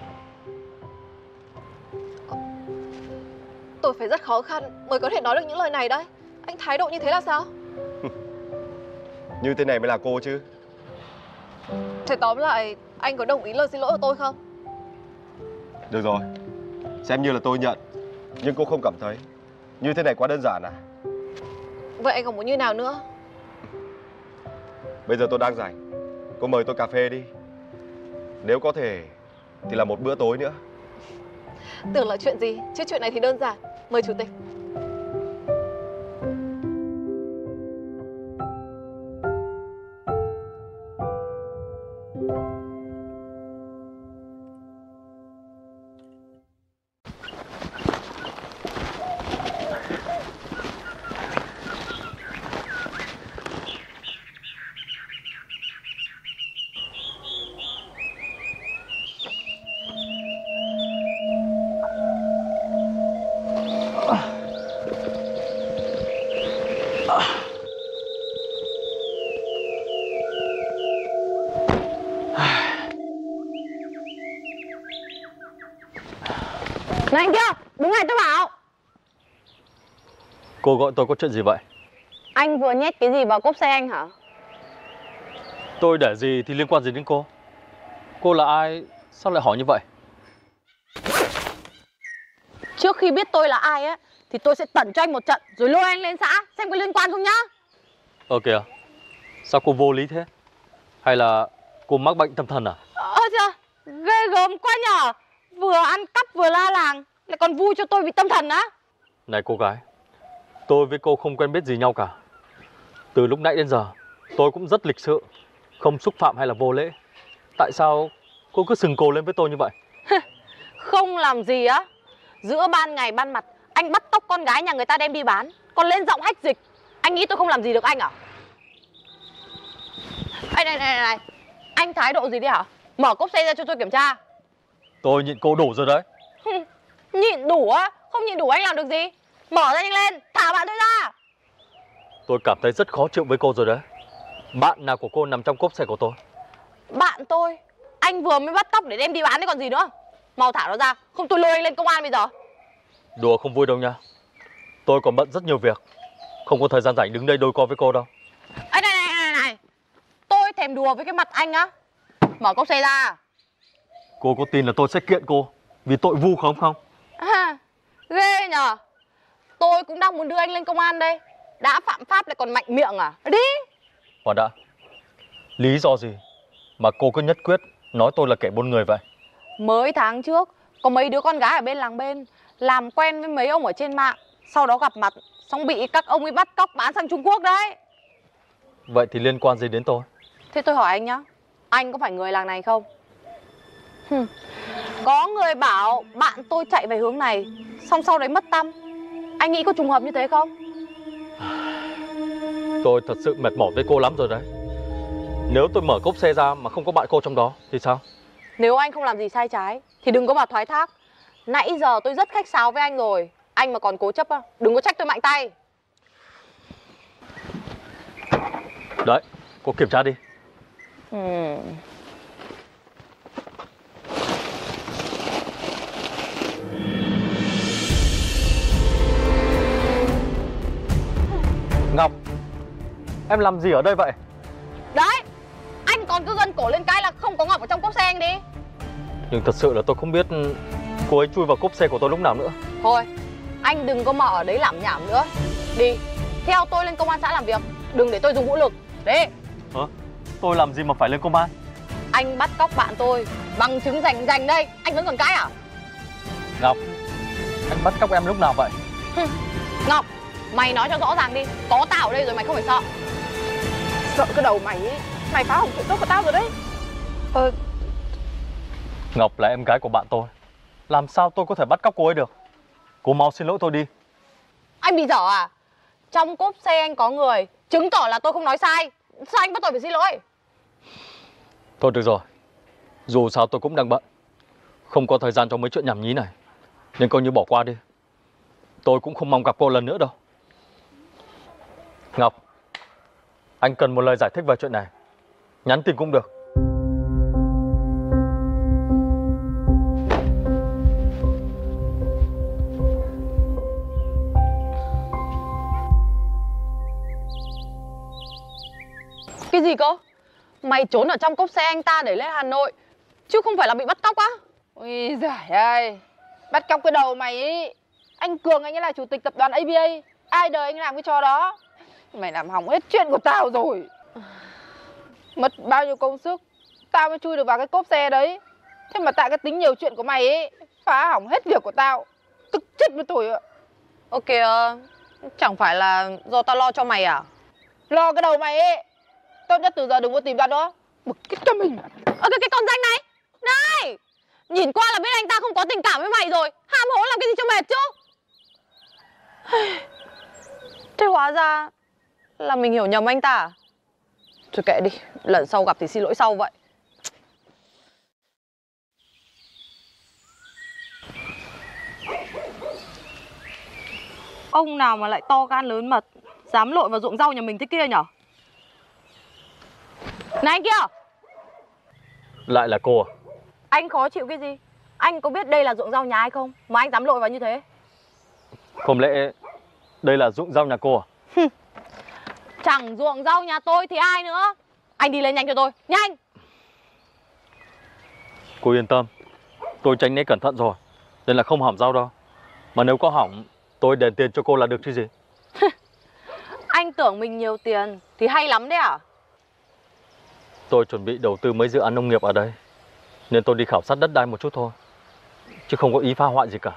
Tôi phải rất khó khăn mới có thể nói được những lời này đấy. Anh thái độ như thế là sao? Như thế này mới là cô chứ. Thế tóm lại, anh có đồng ý lời xin lỗi của tôi không? Được rồi, xem như là tôi nhận. Nhưng cô không cảm thấy như thế này quá đơn giản à? Vậy anh còn muốn như nào nữa? Bây giờ tôi đang rảnh, cô mời tôi cà phê đi. Nếu có thể thì là một bữa tối nữa. Tưởng là chuyện gì, chứ chuyện này thì đơn giản. Mời chủ tịch. Này anh kia, đứng lại tôi bảo. Cô gọi tôi có chuyện gì vậy? Anh vừa nhét cái gì vào cốp xe anh hả? Tôi để gì thì liên quan gì đến cô? Cô là ai? Sao lại hỏi như vậy? Trước khi biết tôi là ai á thì tôi sẽ tẩn cho anh một trận rồi lôi anh lên xã xem có liên quan không nhá. Kìa, sao cô vô lý thế? Hay là cô mắc bệnh tâm thần à? Trời, ghê gớm quá nhở. Vừa ăn cắp vừa la làng lại còn vui cho tôi bị tâm thần á. Này cô gái, tôi với cô không quen biết gì nhau cả. Từ lúc nãy đến giờ tôi cũng rất lịch sự, không xúc phạm hay là vô lễ. Tại sao cô cứ sừng cồ lên với tôi như vậy? Không làm gì á. Giữa ban ngày ban mặt anh bắt cóc con gái nhà người ta đem đi bán, còn lên giọng hách dịch. Anh nghĩ tôi không làm gì được anh à? Này, anh thái độ gì đi hả? Mở cốp xe ra cho tôi kiểm tra. Tôi nhịn cô đủ rồi đấy. Nhịn đủ á? Không nhịn đủ anh làm được gì? Mở ra nhanh lên, thả bạn tôi ra. Tôi cảm thấy rất khó chịu với cô rồi đấy. Bạn nào của cô nằm trong cốp xe của tôi? Bạn tôi? Anh vừa mới bắt cóc để đem đi bán đấy còn gì nữa. Mau thả nó ra, không tôi lôi anh lên công an bây giờ. Đùa không vui đâu nha. Tôi còn bận rất nhiều việc, không có thời gian rảnh đứng đây đôi co với cô đâu. Này, tôi thèm đùa với cái mặt anh á. Mở cốp xe ra. Cô có tin là tôi sẽ kiện cô vì tội vu khống không? Ghê nhờ. Tôi cũng đang muốn đưa anh lên công an đây. Đã phạm pháp lại còn mạnh miệng à? Đi. Khoan đã, lý do gì mà cô cứ nhất quyết nói tôi là kẻ buôn người vậy? Mới tháng trước có mấy đứa con gái ở bên làng bên làm quen với mấy ông ở trên mạng, sau đó gặp mặt xong bị các ông ấy bắt cóc bán sang Trung Quốc đấy. Vậy thì liên quan gì đến tôi? Thế tôi hỏi anh nhá, anh có phải người làng này không? Có người bảo bạn tôi chạy về hướng này, xong sau đấy mất tăm. Anh nghĩ có trùng hợp như thế không? Tôi thật sự mệt mỏi với cô lắm rồi đấy. Nếu tôi mở cốp xe ra mà không có bạn cô trong đó thì sao? Nếu anh không làm gì sai trái thì đừng có mà thoái thác. Nãy giờ tôi rất khách sáo với anh rồi. Anh mà còn cố chấp á, đừng có trách tôi mạnh tay. Đấy, cô kiểm tra đi. Ngọc, em làm gì ở đây vậy? Đấy, anh còn cứ gân cổ lên cái là không có Ngọc ở trong cốp xe anh đi. Nhưng thật sự là tôi không biết cô ấy chui vào cốp xe của tôi lúc nào nữa. Thôi, anh đừng có mà ở đấy làm nhảm nữa. Đi, theo tôi lên công an xã làm việc. Đừng để tôi dùng vũ lực. Đi. Tôi làm gì mà phải lên công an? Anh bắt cóc bạn tôi, bằng chứng rành rành đây. Anh vẫn còn cãi à? Ngọc, anh bắt cóc em lúc nào vậy? Ngọc, mày nói cho rõ ràng đi. Có tao ở đây rồi mày không phải sợ. Sợ cái đầu mày ấy. Mày phá hỏng chuyện tốt của tao rồi đấy. Ngọc là em gái của bạn tôi. Làm sao tôi có thể bắt cóc cô ấy được? Cô mau xin lỗi tôi đi. Anh bị dở à? Trong cốp xe anh có người, chứng tỏ là tôi không nói sai. Sao anh bắt tôi phải xin lỗi? Thôi được rồi, dù sao tôi cũng đang bận, không có thời gian cho mấy chuyện nhảm nhí này, nên coi như bỏ qua đi. Tôi cũng không mong gặp cô lần nữa đâu. Ngọc, anh cần một lời giải thích về chuyện này. Nhắn tin cũng được. Cái gì cơ? Mày trốn ở trong cốp xe anh ta để lên Hà Nội, chứ không phải là bị bắt cóc á? Ôi giời ơi, bắt cóc cái đầu mày ấy. Anh Cường anh ấy là chủ tịch tập đoàn ABA. Ai đời anh làm cái trò đó. Mày làm hỏng hết chuyện của tao rồi. Mất bao nhiêu công sức tao mới chui được vào cái cốp xe đấy. Thế mà tại cái tính nhiều chuyện của mày ấy, phá hỏng hết việc của tao. Tức chết với tôi ạ. Ok, chẳng phải là do tao lo cho mày à? Lo cái đầu mày ấy. Tốt nhất từ giờ đừng có tìm ra nữa. Bực cái cho mình. Cái con danh này. Này, nhìn qua là biết anh ta không có tình cảm với mày rồi. Ham hố làm cái gì cho mệt chứ? Thế hóa ra là mình hiểu nhầm anh ta à? Thôi kệ đi, lần sau gặp thì xin lỗi sau vậy. Ông nào mà lại to gan lớn mật, dám lội vào ruộng rau nhà mình thế kia nhở? Này anh kia! Lại là cô à? Anh khó chịu cái gì? Anh có biết đây là ruộng rau nhà ai không mà anh dám lội vào như thế? Không lẽ đây là ruộng rau nhà cô à? Chẳng ruộng rau nhà tôi thì ai nữa. Anh đi lên nhanh cho tôi, nhanh! Cô yên tâm, tôi tránh né cẩn thận rồi, nên là không hỏng rau đâu. Mà nếu có hỏng, tôi đền tiền cho cô là được chứ gì. Anh tưởng mình nhiều tiền thì hay lắm đấy à? Tôi chuẩn bị đầu tư mấy dự án nông nghiệp ở đây, nên tôi đi khảo sát đất đai một chút thôi, chứ không có ý phá hoại gì cả.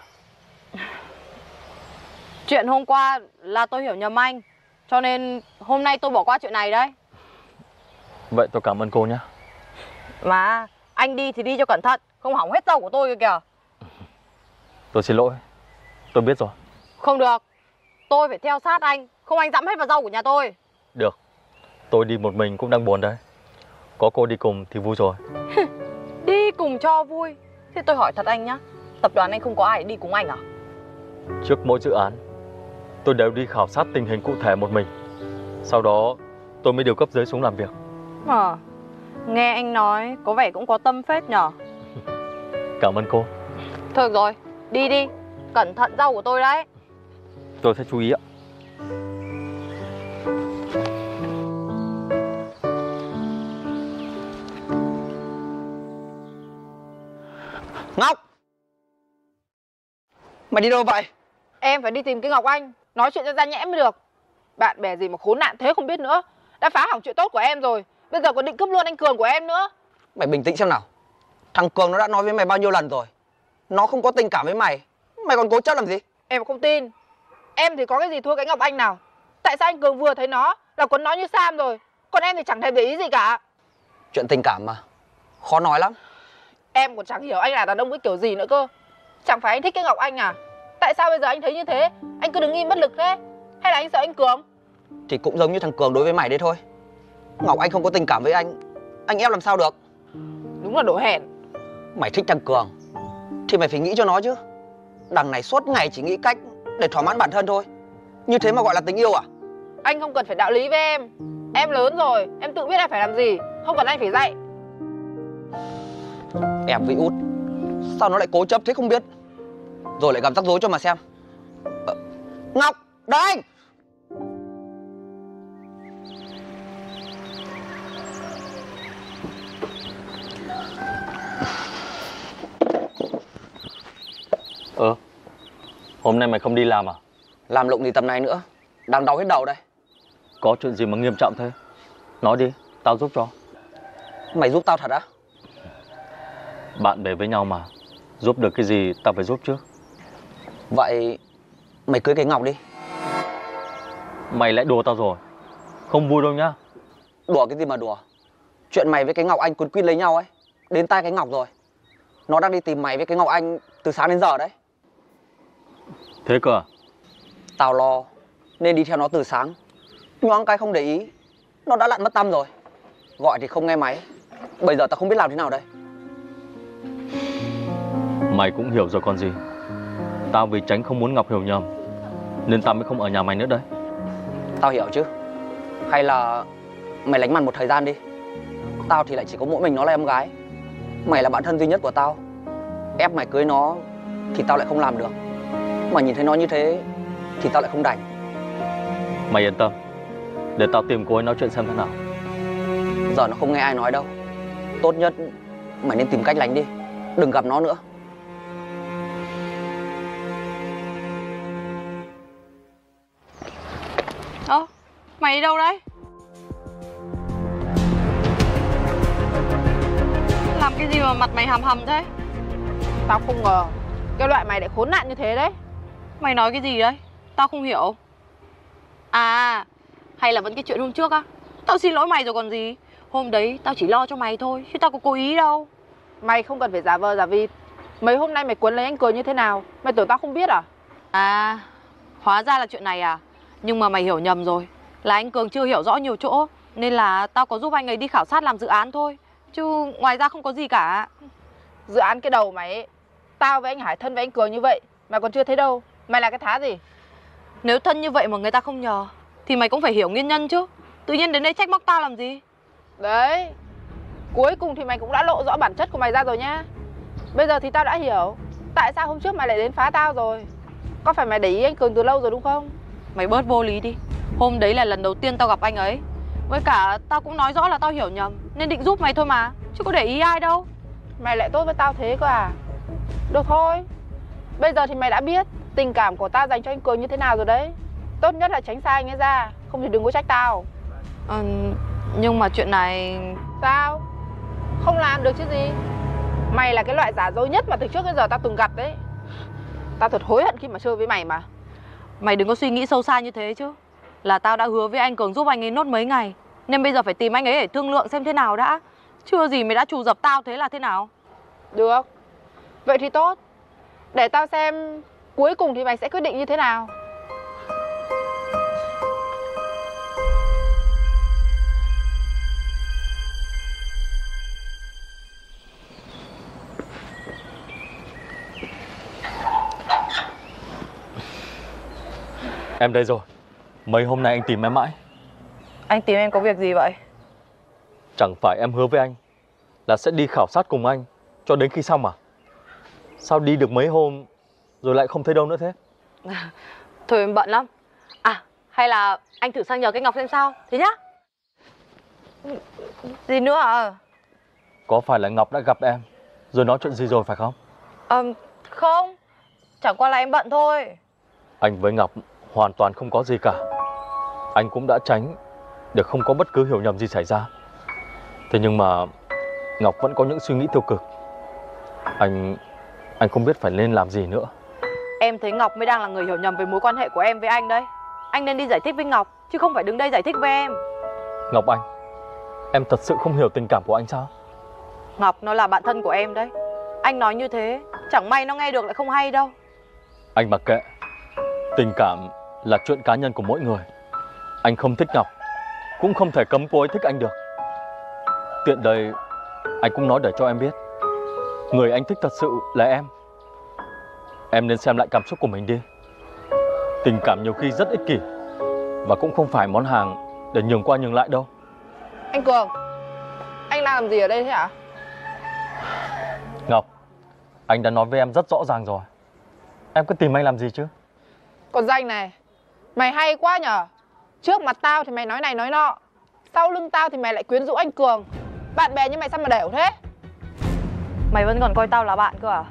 Chuyện hôm qua là tôi hiểu nhầm anh, cho nên hôm nay tôi bỏ qua chuyện này đấy. Vậy tôi cảm ơn cô nhé. Mà anh đi thì đi cho cẩn thận, không hỏng hết rau của tôi kìa. Tôi xin lỗi, tôi biết rồi. Không được, tôi phải theo sát anh, không anh dẫm hết vào rau của nhà tôi. Được, tôi đi một mình cũng đang buồn đấy. Có cô đi cùng thì vui rồi. Đi cùng cho vui. Thế tôi hỏi thật anh nhá, tập đoàn anh không có ai đi cùng anh à? Trước mỗi dự án, tôi đều đi khảo sát tình hình cụ thể một mình. Sau đó tôi mới điều cấp dưới xuống làm việc. Nghe anh nói có vẻ cũng có tâm phết nhở. Cảm ơn cô. Thôi được rồi, đi đi, cẩn thận rau của tôi đấy. Tôi sẽ chú ý ạ. Ngọc! Mày đi đâu vậy? Em phải đi tìm cái Ngọc Anh, nói chuyện cho ra nhẽ mới được. Bạn bè gì mà khốn nạn thế không biết nữa. Đã phá hỏng chuyện tốt của em rồi, bây giờ còn định cướp luôn anh Cường của em nữa. Mày bình tĩnh xem nào. Thằng Cường nó đã nói với mày bao nhiêu lần rồi. Nó không có tình cảm với mày, mày còn cố chấp làm gì? Em không tin. Em thì có cái gì thua cái Ngọc Anh nào. Tại sao anh Cường vừa thấy nó là quấn nó như Sam rồi, còn em thì chẳng thèm để ý gì cả. Chuyện tình cảm mà, khó nói lắm. Em còn chẳng hiểu anh là đàn ông cái kiểu gì nữa cơ. Chẳng phải anh thích cái Ngọc Anh à? Tại sao bây giờ anh thấy như thế, anh cứ đứng im bất lực thế? Hay là anh sợ anh Cường? Thì cũng giống như thằng Cường đối với mày đấy thôi. Ngọc Anh không có tình cảm với anh ép làm sao được. Đúng là đồ hèn. Mày thích thằng Cường thì mày phải nghĩ cho nó chứ. Đằng này suốt ngày chỉ nghĩ cách để thỏa mãn bản thân thôi. Như thế mà gọi là tình yêu à? Anh không cần phải đạo lý với em. Em lớn rồi, em tự biết em phải làm gì, không cần anh phải dạy. Em với Út sao nó lại cố chấp thế không biết. Rồi lại gặp rắc rối cho mà xem. Ngọc, đợi anh. Hôm nay mày không đi làm à? Làm lụng gì tầm này nữa, đang đau hết đầu đây. Có chuyện gì mà nghiêm trọng thế? Nói đi, tao giúp cho. Mày giúp tao thật á? Bạn bè với nhau mà, giúp được cái gì tao phải giúp chứ. Vậy mày cưới cái Ngọc đi. Mày lại đùa tao rồi. Không vui đâu nhá. Đùa cái gì mà đùa. Chuyện mày với cái Ngọc Anh cuốn quýt lấy nhau ấy đến tai cái Ngọc rồi. Nó đang đi tìm mày với cái Ngọc Anh từ sáng đến giờ đấy. Thế cơ à? Tao lo nên đi theo nó từ sáng. Nhoáng cái không để ý, nó đã lặn mất tăm rồi. Gọi thì không nghe máy. Bây giờ tao không biết làm thế nào đây. Mày cũng hiểu rồi còn gì. Tao vì tránh không muốn Ngọc hiểu nhầm nên tao mới không ở nhà mày nữa đấy. Tao hiểu chứ. Hay là mày lánh mặt một thời gian đi. Tao thì lại chỉ có mỗi mình nó là em gái. Mày là bạn thân duy nhất của tao. Ép mày cưới nó thì tao lại không làm được. Mà nhìn thấy nó như thế thì tao lại không đành. Mày yên tâm, để tao tìm cô ấy nói chuyện xem thế nào. Giờ nó không nghe ai nói đâu. Tốt nhất mày nên tìm cách lánh đi, đừng gặp nó nữa. Mày đi đâu đấy? Làm cái gì mà mặt mày hầm hầm thế? Tao không ngờ cái loại mày lại khốn nạn như thế đấy. Mày nói cái gì đấy? Tao không hiểu. À, hay là vẫn cái chuyện hôm trước á? Tao xin lỗi mày rồi còn gì. Hôm đấy tao chỉ lo cho mày thôi, chứ tao có cố ý đâu. Mày không cần phải giả vờ giả vịt. Mấy hôm nay mày quấn lấy anh Cường như thế nào? Mày tưởng tao không biết à? À, hóa ra là chuyện này à? Nhưng mà mày hiểu nhầm rồi. Là anh Cường chưa hiểu rõ nhiều chỗ, nên là tao có giúp anh ấy đi khảo sát làm dự án thôi. Chứ ngoài ra không có gì cả. Dự án cái đầu mày ấy. Tao với anh Hải thân với anh Cường như vậy mày còn chưa thấy đâu. Mày là cái thá gì? Nếu thân như vậy mà người ta không nhờ thì mày cũng phải hiểu nguyên nhân chứ. Tự nhiên đến đây trách móc tao làm gì? Đấy, cuối cùng thì mày cũng đã lộ rõ bản chất của mày ra rồi nhá. Bây giờ thì tao đã hiểu tại sao hôm trước mày lại đến phá tao rồi. Có phải mày để ý anh Cường từ lâu rồi đúng không? Mày bớt vô lý đi. Hôm đấy là lần đầu tiên tao gặp anh ấy. Với cả tao cũng nói rõ là tao hiểu nhầm nên định giúp mày thôi mà, chứ có để ý ai đâu. Mày lại tốt với tao thế cơ à? Được thôi, bây giờ thì mày đã biết tình cảm của tao dành cho anh Cường như thế nào rồi đấy. Tốt nhất là tránh xa anh ấy ra, không thì đừng có trách tao. Nhưng mà chuyện này... Sao? Không làm được chứ gì. Mày là cái loại giả dối nhất mà từ trước đến giờ tao từng gặp đấy. Tao thật hối hận khi mà chơi với mày mà. Mày đừng có suy nghĩ sâu xa như thế chứ. Là tao đã hứa với anh Cường giúp anh ấy nốt mấy ngày, nên bây giờ phải tìm anh ấy để thương lượng xem thế nào đã. Chưa gì mày đã trù dập tao thế là thế nào? Được, vậy thì tốt. Để tao xem cuối cùng thì mày sẽ quyết định như thế nào. Em đây rồi. Mấy hôm nay anh tìm em mãi. Anh tìm em có việc gì vậy? Chẳng phải em hứa với anh là sẽ đi khảo sát cùng anh cho đến khi xong à? Sao đi được mấy hôm rồi lại không thấy đâu nữa thế? Thôi em bận lắm. À, hay là anh thử sang nhờ cái Ngọc xem sao. Thế nhá. Gì nữa à? Có phải là Ngọc đã gặp em rồi nói chuyện gì rồi phải không? Không. Chẳng qua là em bận thôi. Anh với Ngọc hoàn toàn không có gì cả. Anh cũng đã tránh để không có bất cứ hiểu nhầm gì xảy ra. Thế nhưng mà Ngọc vẫn có những suy nghĩ tiêu cực. Anh không biết phải nên làm gì nữa. Em thấy Ngọc mới đang là người hiểu nhầm về mối quan hệ của em với anh đấy. Anh nên đi giải thích với Ngọc, chứ không phải đứng đây giải thích với em. Ngọc Anh, em thật sự không hiểu tình cảm của anh sao? Ngọc nó là bạn thân của em đấy. Anh nói như thế, chẳng may nó nghe được lại không hay đâu. Anh mặc kệ. Tình cảm là chuyện cá nhân của mỗi người. Anh không thích Ngọc, cũng không thể cấm cô ấy thích anh được. Tiện đây anh cũng nói để cho em biết, Người anh thích thật sự là em. Em nên xem lại cảm xúc của mình đi. Tình cảm nhiều khi rất ích kỷ, và cũng không phải món hàng để nhường qua nhường lại đâu. Anh Cường, anh đang làm gì ở đây thế hả? Ngọc, anh đã nói với em rất rõ ràng rồi. Em cứ tìm anh làm gì chứ? Còn Danh này, mày hay quá nhở. Trước mặt tao thì mày nói này nói nọ, sau lưng tao thì mày lại quyến rũ anh Cường. Bạn bè như mày sao mà đều thế? Mày vẫn còn coi tao là bạn cơ à?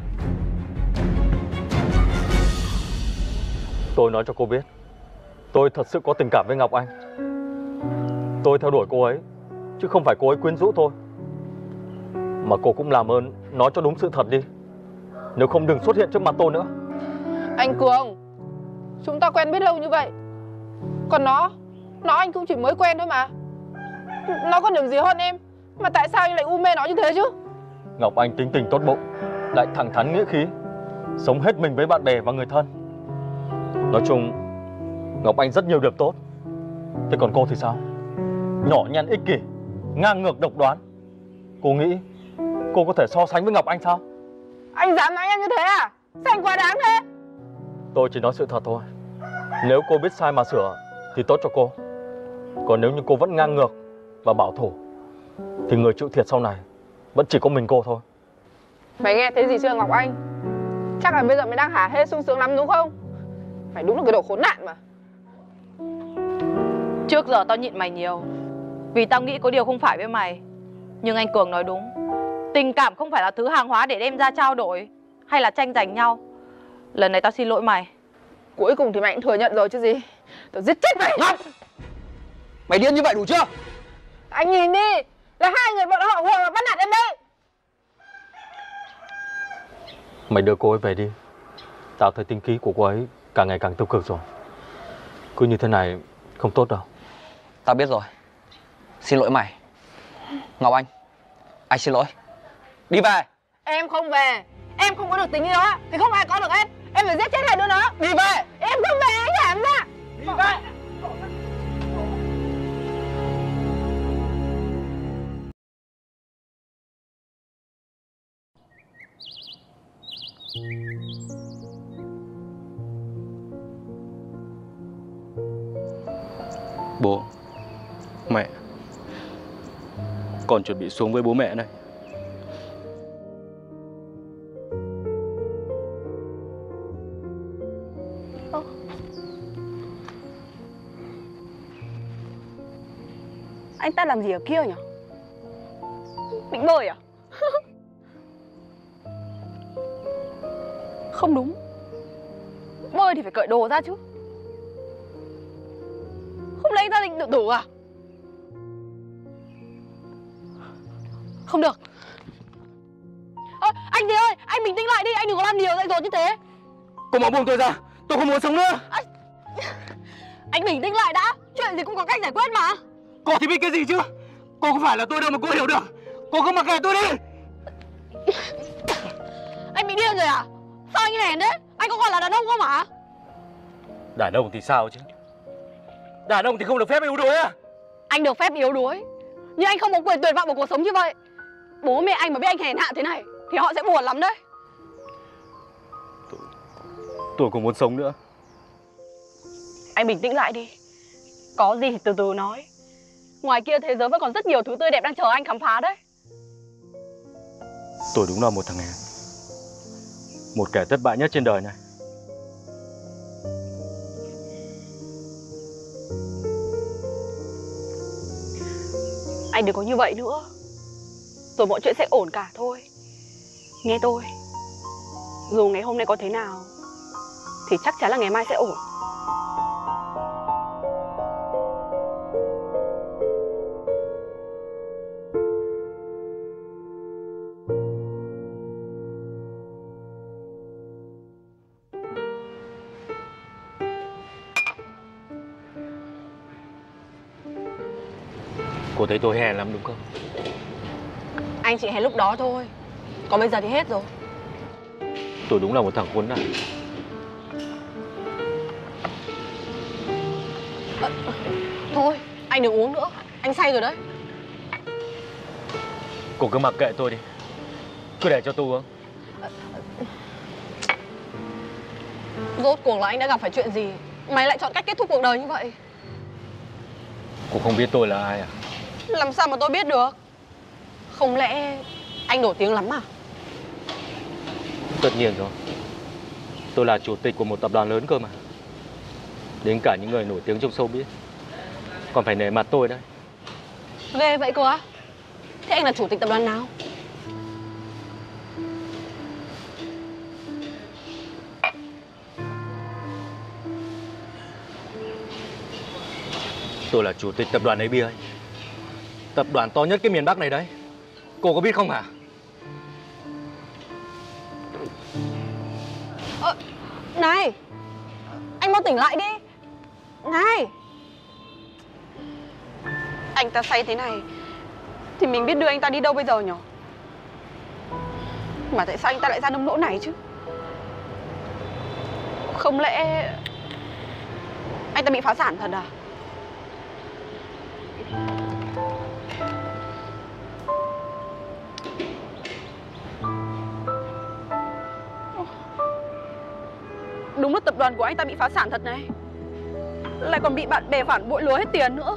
Tôi nói cho cô biết, tôi thật sự có tình cảm với Ngọc Anh. Tôi theo đuổi cô ấy, chứ không phải cô ấy quyến rũ tôi. Mà cô cũng làm ơn nói cho đúng sự thật đi, nếu không đừng xuất hiện trước mặt tôi nữa. Anh Cường, chúng ta quen biết lâu như vậy, còn nó anh cũng chỉ mới quen thôi mà. Nó có điểm gì hơn em, mà tại sao anh lại u mê nó như thế chứ? Ngọc Anh tính tình tốt bụng, lại thẳng thắn nghĩa khí, sống hết mình với bạn bè và người thân. Nói chung, Ngọc Anh rất nhiều điểm tốt. Thế còn cô thì sao? Nhỏ nhen ích kỷ, ngang ngược độc đoán. Cô nghĩ cô có thể so sánh với Ngọc Anh sao? Anh dám nói em như thế à? Sao anh quá đáng thế? Tôi chỉ nói sự thật thôi. Nếu cô biết sai mà sửa thì tốt cho cô. Còn nếu như cô vẫn ngang ngược và bảo thủ thì người chịu thiệt sau này vẫn chỉ có mình cô thôi. Mày nghe thấy gì chưa Ngọc Anh? Chắc là bây giờ mày đang hả hê sung sướng lắm đúng không? Mày đúng là cái đồ khốn nạn mà. Trước giờ tao nhịn mày nhiều vì tao nghĩ có điều không phải với mày. Nhưng anh Cường nói đúng, tình cảm không phải là thứ hàng hóa để đem ra trao đổi hay là tranh giành nhau. Lần này tao xin lỗi mày. Cuối cùng thì mày cũng thừa nhận rồi chứ gì. Tao giết chết mày. Ngọc! Mày điên như vậy đủ chưa? Anh nhìn đi, là hai người bọn họ vừa bắt nạt em đấy. Mày đưa cô ấy về đi. Tao thấy tính khí của cô ấy càng ngày càng tiêu cực rồi. Cứ như thế này không tốt đâu. Tao biết rồi. Xin lỗi mày. Ngọc anh xin lỗi. Đi về. Em không về. Em không có được tình yêu á thì không ai có được em. Em phải giết chết hai đứa nó. Đi về. Em không về, anh thả em ra. Đi về. Bố, mẹ, con chuẩn bị xuống với bố mẹ đây. Anh ta làm gì ở kia nhỉ? Định bơi à? Không đúng, bơi thì phải cởi đồ ra chứ. Không lẽ anh ta định tự tử à? Không được. Anh Thế ơi, anh bình tĩnh lại đi, anh đừng có làm điều dại dột như thế. Cô mau buông tôi ra, tôi không muốn sống nữa. Anh bình tĩnh lại đã, chuyện gì cũng có cách giải quyết mà. Cô thì biết cái gì chứ? Cô không phải là tôi đâu mà cô hiểu được. Cô cứ mặc kệ tôi đi. Anh bị điên rồi à? Sao anh hèn đấy? Anh có còn là đàn ông không hả? Đàn ông thì sao chứ? Đàn ông thì không được phép yếu đuối à? Anh được phép yếu đuối, nhưng anh không có quyền tuyệt vọng vào cuộc sống như vậy. Bố mẹ anh mà biết anh hèn hạ thế này thì họ sẽ buồn lắm đấy. Tôi không muốn sống nữa. Anh bình tĩnh lại đi. Có gì thì từ từ nói. Ngoài kia thế giới vẫn còn rất nhiều thứ tươi đẹp đang chờ anh khám phá đấy. Tôi đúng là một thằng hèn, một kẻ thất bại nhất trên đời này. Anh đừng có như vậy nữa, rồi mọi chuyện sẽ ổn cả thôi. Nghe tôi, dù ngày hôm nay có thế nào thì chắc chắn là ngày mai sẽ ổn. Cô thấy tôi hèn lắm đúng không? Anh chỉ hèn lúc đó thôi, còn bây giờ thì hết rồi. Tôi đúng là một thằng khốn nạn. Thôi, anh đừng uống nữa, anh say rồi đấy. Cô cứ mặc kệ tôi đi. Cứ để cho Tu không? Rốt cuộc là anh đã gặp phải chuyện gì? Mày lại chọn cách kết thúc cuộc đời như vậy? Cô không biết tôi là ai à? Làm sao mà tôi biết được? Không lẽ anh nổi tiếng lắm à? Tất nhiên rồi. Tôi là chủ tịch của một tập đoàn lớn cơ mà. Đến cả những người nổi tiếng trong showbiz còn phải nể mặt tôi đấy. Ghê vậy cơ á? Thế anh là chủ tịch tập đoàn nào? Tôi là chủ tịch tập đoàn ABA. Tập đoàn to nhất cái miền Bắc này đấy. Cô có biết không hả? Này, anh mau tỉnh lại đi. Này, anh ta say thế này thì mình biết đưa anh ta đi đâu bây giờ nhỉ? Mà tại sao anh ta lại ra nông nỗi này chứ? Không lẽ anh ta bị phá sản thật à? Đúng là tập đoàn của anh ta bị phá sản thật này. Lại còn bị bạn bè phản bội lừa hết tiền nữa.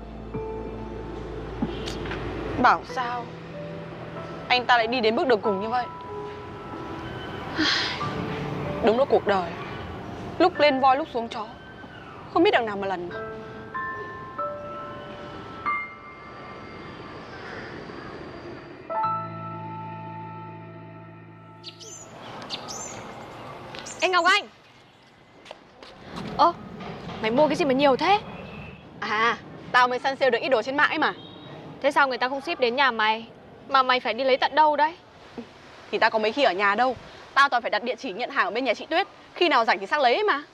Bảo sao anh ta lại đi đến bước đường cùng như vậy. Đúng là cuộc đời lúc lên voi lúc xuống chó, không biết đằng nào mà lần mà. Anh Ngọc Anh. Ơ, mày mua cái gì mà nhiều thế? À, tao mới săn sale được ít đồ trên mạng ấy mà. Thế sao người ta không ship đến nhà mày? Mà mày phải đi lấy tận đâu đấy? Thì tao có mấy khi ở nhà đâu. Tao toàn phải đặt địa chỉ nhận hàng ở bên nhà chị Tuyết. Khi nào rảnh thì sang lấy ấy mà.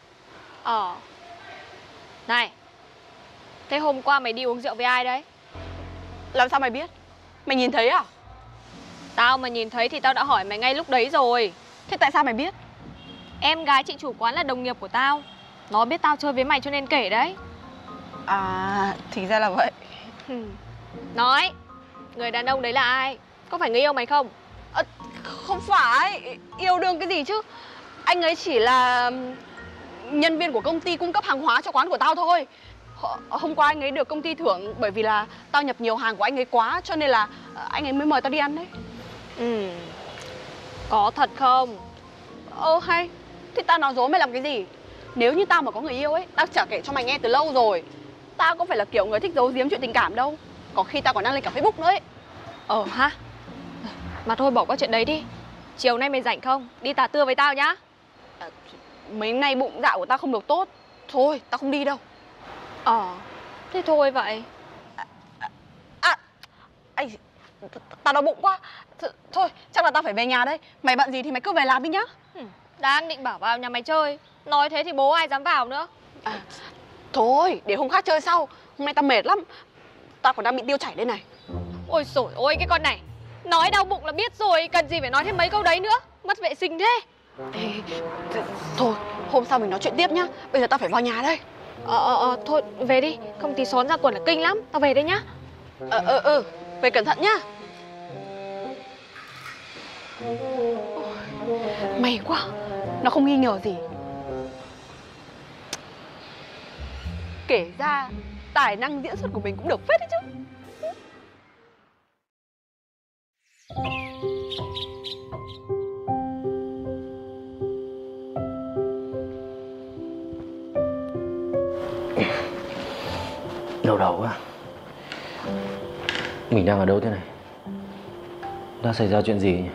Này, thế hôm qua mày đi uống rượu với ai đấy? Làm sao mày biết? Mày nhìn thấy à? Tao mà nhìn thấy thì tao đã hỏi mày ngay lúc đấy rồi. Thế tại sao mày biết? Em gái chị chủ quán là đồng nghiệp của tao. Nó biết tao chơi với mày cho nên kể đấy. À, thì ra là vậy. Nói, người đàn ông đấy là ai? Có phải người yêu mày không? Không phải, yêu đương cái gì chứ. Anh ấy chỉ là nhân viên của công ty cung cấp hàng hóa cho quán của tao thôi. Hôm qua anh ấy được công ty thưởng bởi vì là tao nhập nhiều hàng của anh ấy quá, cho nên là anh ấy mới mời tao đi ăn đấy. Có thật không? Hay. Thì tao nói dối mày làm cái gì? Nếu như tao mà có người yêu ấy, tao chả kể cho mày nghe từ lâu rồi. Tao có phải là kiểu người thích giấu giếm chuyện tình cảm đâu. Có khi tao còn đăng lên cả Facebook nữa ấy. Ha. Mà thôi bỏ qua chuyện đấy đi. Chiều nay mày rảnh không? Đi Tà Tư với tao nhá. Mấy nay bụng dạ của tao không được tốt. Thôi, tao không đi đâu. Thế thôi vậy. Tao đau bụng quá. Thôi, chắc là tao phải về nhà đây. Mày bận gì thì mày cứ về làm đi nhá. Đang định bảo vào nhà mày chơi. Nói thế thì bố ai dám vào nữa. Thôi, để hôm khác chơi sau. Hôm nay tao mệt lắm. Tao còn đang bị tiêu chảy đây này. Ôi dồi ôi cái con này. Nói đau bụng là biết rồi. Cần gì phải nói thêm mấy câu đấy nữa. Mất vệ sinh thế. Thôi, hôm sau mình nói chuyện tiếp nhá. Bây giờ tao phải vào nhà đây. Thôi về đi. Không tí xón ra quần là kinh lắm. Tao về đây nhá. Về cẩn thận nhá. May quá, nó không nghi ngờ gì. Kể ra tài năng diễn xuất của mình cũng được phết đấy chứ. Đau đầu quá. Mình đang ở đâu thế này? Đã xảy ra chuyện gì nhỉ?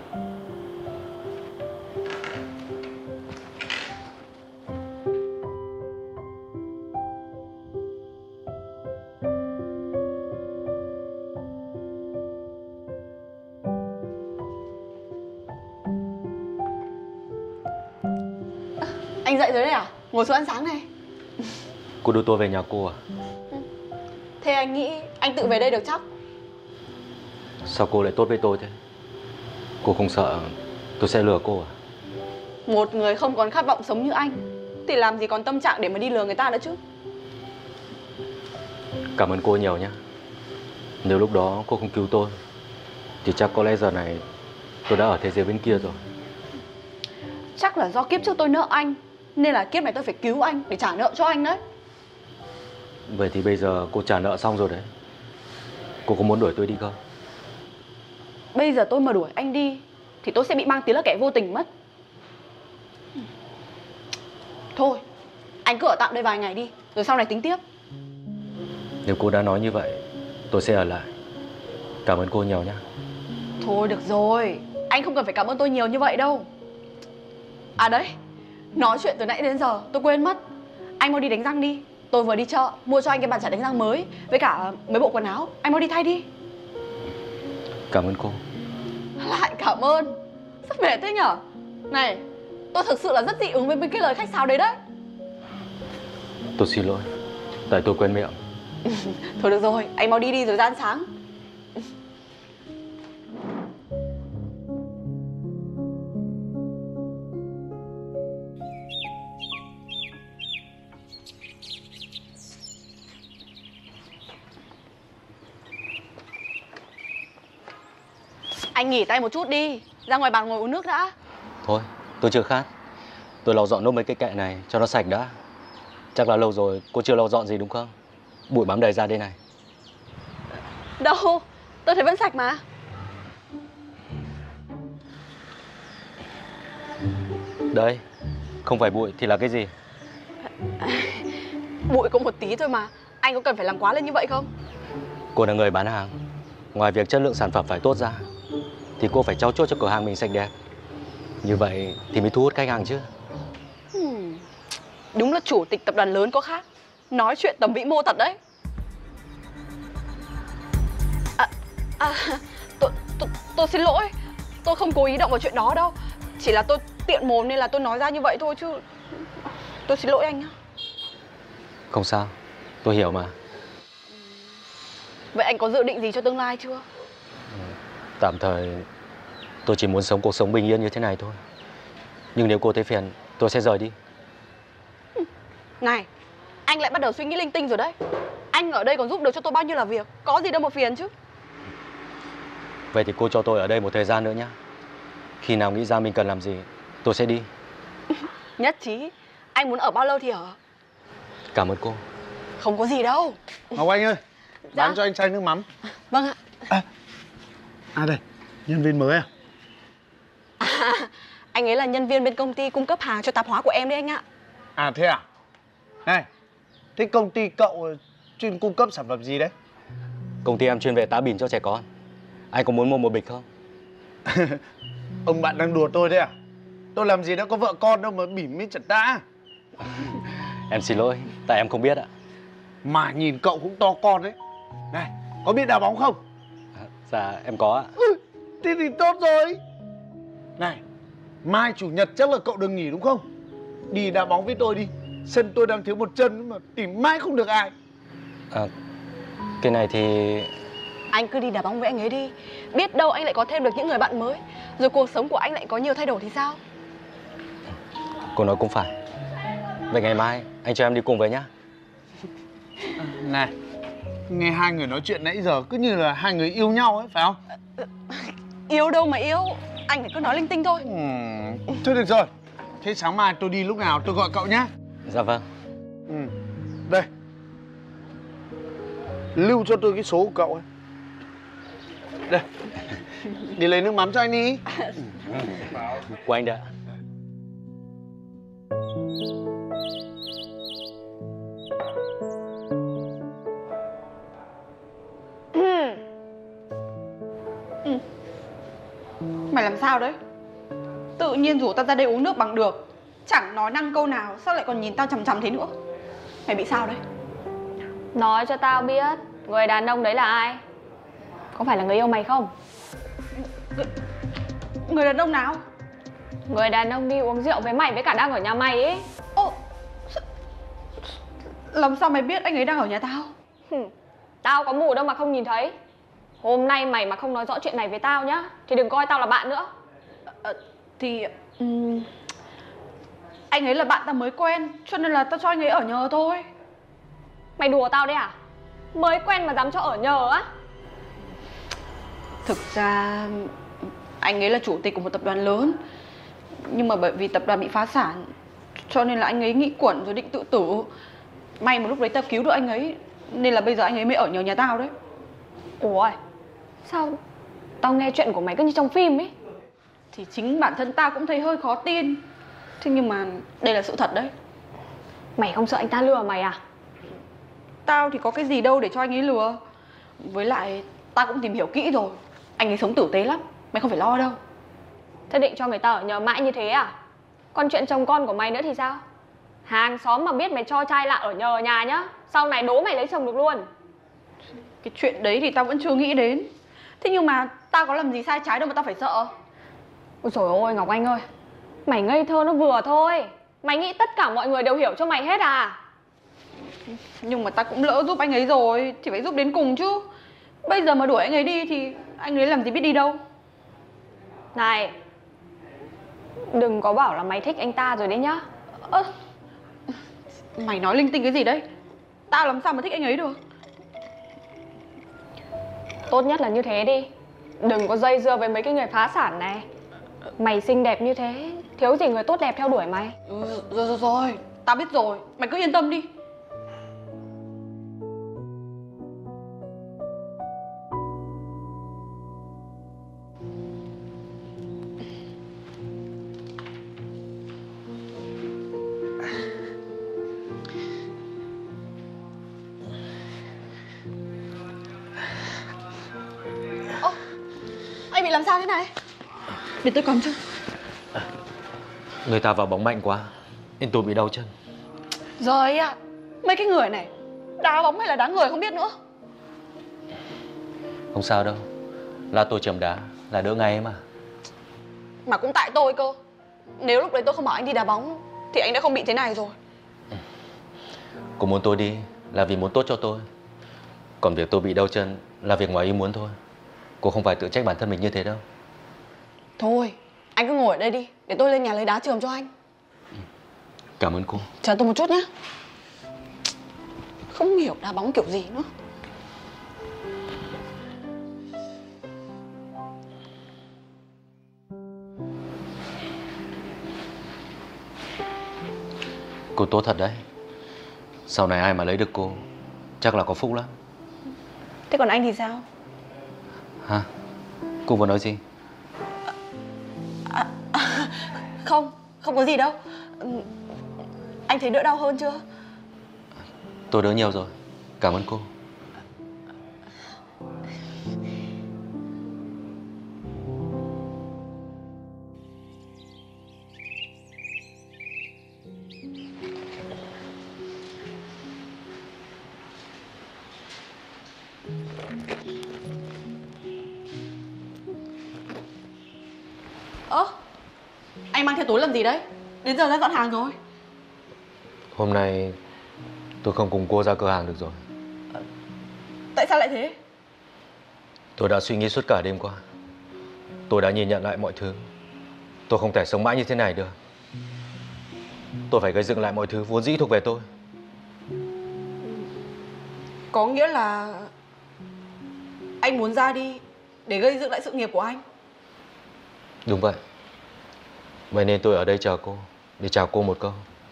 Anh dậy rồi đấy à? Ngồi xuống ăn sáng này. Cô đưa tôi về nhà cô à? Thế anh nghĩ anh tự về đây được chắc? Sao cô lại tốt với tôi thế? Cô không sợ tôi sẽ lừa cô à? Một người không còn khát vọng sống như anh thì làm gì còn tâm trạng để mà đi lừa người ta nữa chứ. Cảm ơn cô nhiều nhé. Nếu lúc đó cô không cứu tôi thì chắc có lẽ giờ này tôi đã ở thế giới bên kia rồi. Chắc là do kiếp trước tôi nợ anh, nên là kiếp này tôi phải cứu anh để trả nợ cho anh đấy. Vậy thì bây giờ cô trả nợ xong rồi đấy. Cô có muốn đuổi tôi đi không? Bây giờ tôi mà đuổi anh đi thì tôi sẽ bị mang tiếng là kẻ vô tình mất. Thôi, anh cứ ở tạm đây vài ngày đi, rồi sau này tính tiếp. Nếu cô đã nói như vậy, tôi sẽ ở lại. Cảm ơn cô nhiều nhá. Thôi được rồi, anh không cần phải cảm ơn tôi nhiều như vậy đâu. À đấy, nói chuyện từ nãy đến giờ tôi quên mất. Anh mau đi đánh răng đi. Tôi vừa đi chợ mua cho anh cái bàn chải đánh răng mới, với cả mấy bộ quần áo. Anh mau đi thay đi. Cảm ơn cô. Lại cảm ơn. Sao mệt thế nhở? Này, tôi thực sự là rất dị ứng với cái lời khách sáo đấy đấy. Tôi xin lỗi, tại tôi quên miệng. Thôi được rồi, anh mau đi đi rồi ra ăn sáng. Anh nghỉ tay một chút đi, ra ngoài bàn ngồi uống nước đã. Thôi, tôi chưa khát. Tôi lau dọn nốt mấy cái kệ này cho nó sạch đã. Chắc là lâu rồi cô chưa lau dọn gì đúng không? Bụi bám đầy ra đây này. Đâu, tôi thấy vẫn sạch mà. Đây, không phải bụi thì là cái gì? Bụi có một tí thôi mà. Anh có cần phải làm quá lên như vậy không? Cô là người bán hàng. Ngoài việc chất lượng sản phẩm phải tốt ra thì cô phải trau chuốt cho cửa hàng mình sạch đẹp. Như vậy thì mới thu hút khách hàng chứ. Đúng là chủ tịch tập đoàn lớn có khác. Nói chuyện tầm vĩ mô thật đấy. Tôi xin lỗi. Tôi không cố ý động vào chuyện đó đâu. Chỉ là tôi tiện mồm nên là tôi nói ra như vậy thôi chứ. Tôi xin lỗi anh nhá. Không sao, tôi hiểu mà. Vậy anh có dự định gì cho tương lai chưa? Tạm thời tôi chỉ muốn sống cuộc sống bình yên như thế này thôi. Nhưng nếu cô thấy phiền, tôi sẽ rời đi. Này, anh lại bắt đầu suy nghĩ linh tinh rồi đấy. Anh ở đây còn giúp được cho tôi bao nhiêu là việc. Có gì đâu mà phiền chứ. Vậy thì cô cho tôi ở đây một thời gian nữa nhé. Khi nào nghĩ ra mình cần làm gì, tôi sẽ đi. Nhất trí. Anh muốn ở bao lâu thì ở. Cảm ơn cô. Không có gì đâu. Ngọc Anh ơi, bán cho anh chai nước mắm. Vâng ạ. Đây, nhân viên mới à? Anh ấy là nhân viên bên công ty cung cấp hàng cho tạp hóa của em đấy anh ạ. À thế à? Này, thế công ty cậu chuyên cung cấp sản phẩm gì đấy? Công ty em chuyên về tá bỉm cho trẻ con. Anh có muốn mua một bịch không? Ông bạn đang đùa tôi đấy à? Tôi làm gì đã có vợ con đâu mà bỉm mới chật đã. Em xin lỗi, tại em không biết ạ. Mà nhìn cậu cũng to con đấy. Này, có biết đá bóng không? Dạ, em có ạ. Thế thì tốt rồi. Này, mai chủ nhật chắc là cậu đừng nghỉ đúng không? Đi đá bóng với tôi đi. Sân tôi đang thiếu một chân mà tìm mãi không được ai. Cái này thì... Anh cứ đi đá bóng với anh ấy đi. Biết đâu anh lại có thêm được những người bạn mới. Rồi cuộc sống của anh lại có nhiều thay đổi thì sao? Cô nói cũng phải. Vậy ngày mai anh cho em đi cùng với nhá. Này, nghe hai người nói chuyện nãy giờ cứ như là hai người yêu nhau ấy, phải không? Yêu đâu mà yêu. Anh phải cứ nói linh tinh thôi. Thôi được rồi. Thế sáng mai tôi đi lúc nào tôi gọi cậu nhá. Dạ vâng. Đây, lưu cho tôi cái số của cậu ấy. Đây, đi lấy nước mắm cho anh đi. Của anh đã. Mày làm sao đấy? Tự nhiên rủ tao ra đây uống nước bằng được. Chẳng nói năng câu nào, sao lại còn nhìn tao chằm chằm thế nữa? Mày bị sao đấy? Nói cho tao biết, người đàn ông đấy là ai? Có phải là người yêu mày không? Người đàn ông nào? Người đàn ông đi uống rượu với mày với cả đang ở nhà mày ấy. Ồ, làm sao mày biết anh ấy đang ở nhà tao? Tao có mù đâu mà không nhìn thấy. Hôm nay mày mà không nói rõ chuyện này với tao nhá thì đừng coi tao là bạn nữa. Anh ấy là bạn tao mới quen, cho nên là tao cho anh ấy ở nhờ thôi. Mày đùa tao đấy à? Mới quen mà dám cho ở nhờ á? Thực ra Anh ấy là chủ tịch của một tập đoàn lớn, nhưng mà bởi vì tập đoàn bị phá sản cho nên là anh ấy nghĩ quẩn rồi định tự tử. May mà lúc đấy tao cứu được anh ấy, nên là bây giờ anh ấy mới ở nhờ nhà tao đấy. Ủa, sao tao nghe chuyện của mày cứ như trong phim ấy? Thì chính bản thân tao cũng thấy hơi khó tin. Thế nhưng mà đây là sự thật đấy. Mày không sợ anh ta lừa mày à? Tao thì có cái gì đâu để cho anh ấy lừa. Với lại tao cũng tìm hiểu kỹ rồi, anh ấy sống tử tế lắm, mày không phải lo đâu. Thế định cho người ta ở nhờ mãi như thế à? Còn chuyện chồng con của mày nữa thì sao? Hàng xóm mà biết mày cho trai lạ ở nhờ nhà nhá, sau này đố mày lấy chồng được luôn. Cái chuyện đấy thì tao vẫn chưa nghĩ đến. Thế nhưng mà tao có làm gì sai trái đâu mà tao phải sợ. Ôi trời ơi Ngọc Anh ơi, mày ngây thơ nó vừa thôi. Mày nghĩ tất cả mọi người đều hiểu cho mày hết à? Nhưng mà tao cũng lỡ giúp anh ấy rồi thì phải giúp đến cùng chứ. Bây giờ mà đuổi anh ấy đi thì anh ấy làm gì biết đi đâu. Này, đừng có bảo là mày thích anh ta rồi đấy nhá. Mày nói linh tinh cái gì đấy? Tao làm sao mà thích anh ấy được? Tốt nhất là như thế đi. Đừng có dây dưa với mấy cái người phá sản này. Mày xinh đẹp như thế, thiếu gì người tốt đẹp theo đuổi mày. Rồi, tao biết rồi, mày cứ yên tâm đi. Anh bị làm sao thế này? Để tôi cầm cho. Người ta vào bóng mạnh quá nên tôi bị đau chân. Rồi ạ, mấy cái người này đá bóng hay là đá người không biết nữa. Không sao đâu, là tôi chầm đá là đỡ ngay ấy mà. Mà cũng tại tôi cơ. Nếu lúc đấy tôi không bảo anh đi đá bóng thì anh đã không bị thế này rồi. Cô muốn tôi đi là vì muốn tốt cho tôi. Còn việc tôi bị đau chân là việc ngoài ý muốn thôi. Cô không phải tự trách bản thân mình như thế đâu. Thôi, anh cứ ngồi ở đây đi, để tôi lên nhà lấy đá trường cho anh. Cảm ơn cô. Chờ tôi một chút nhé. Không hiểu đá bóng kiểu gì nữa. Cô tốt thật đấy. Sau này ai mà lấy được cô chắc là có phúc lắm. Thế còn anh thì sao? Hả? Cô vừa nói gì? Không có gì đâu. Anh thấy đỡ đau hơn chưa? Tôi đỡ nhiều rồi. Cảm ơn cô. Anh mang theo túi làm gì đấy? Đến giờ ra dọn hàng rồi. Hôm nay tôi không cùng cô ra cửa hàng được rồi. Tại sao lại thế? Tôi đã suy nghĩ suốt cả đêm qua. Tôi đã nhìn nhận lại mọi thứ. Tôi không thể sống mãi như thế này được. Tôi phải gây dựng lại mọi thứ vốn dĩ thuộc về tôi. Có nghĩa là anh muốn ra đi để gây dựng lại sự nghiệp của anh. Đúng vậy. Vậy nên tôi ở đây chờ cô, để chào cô một câu.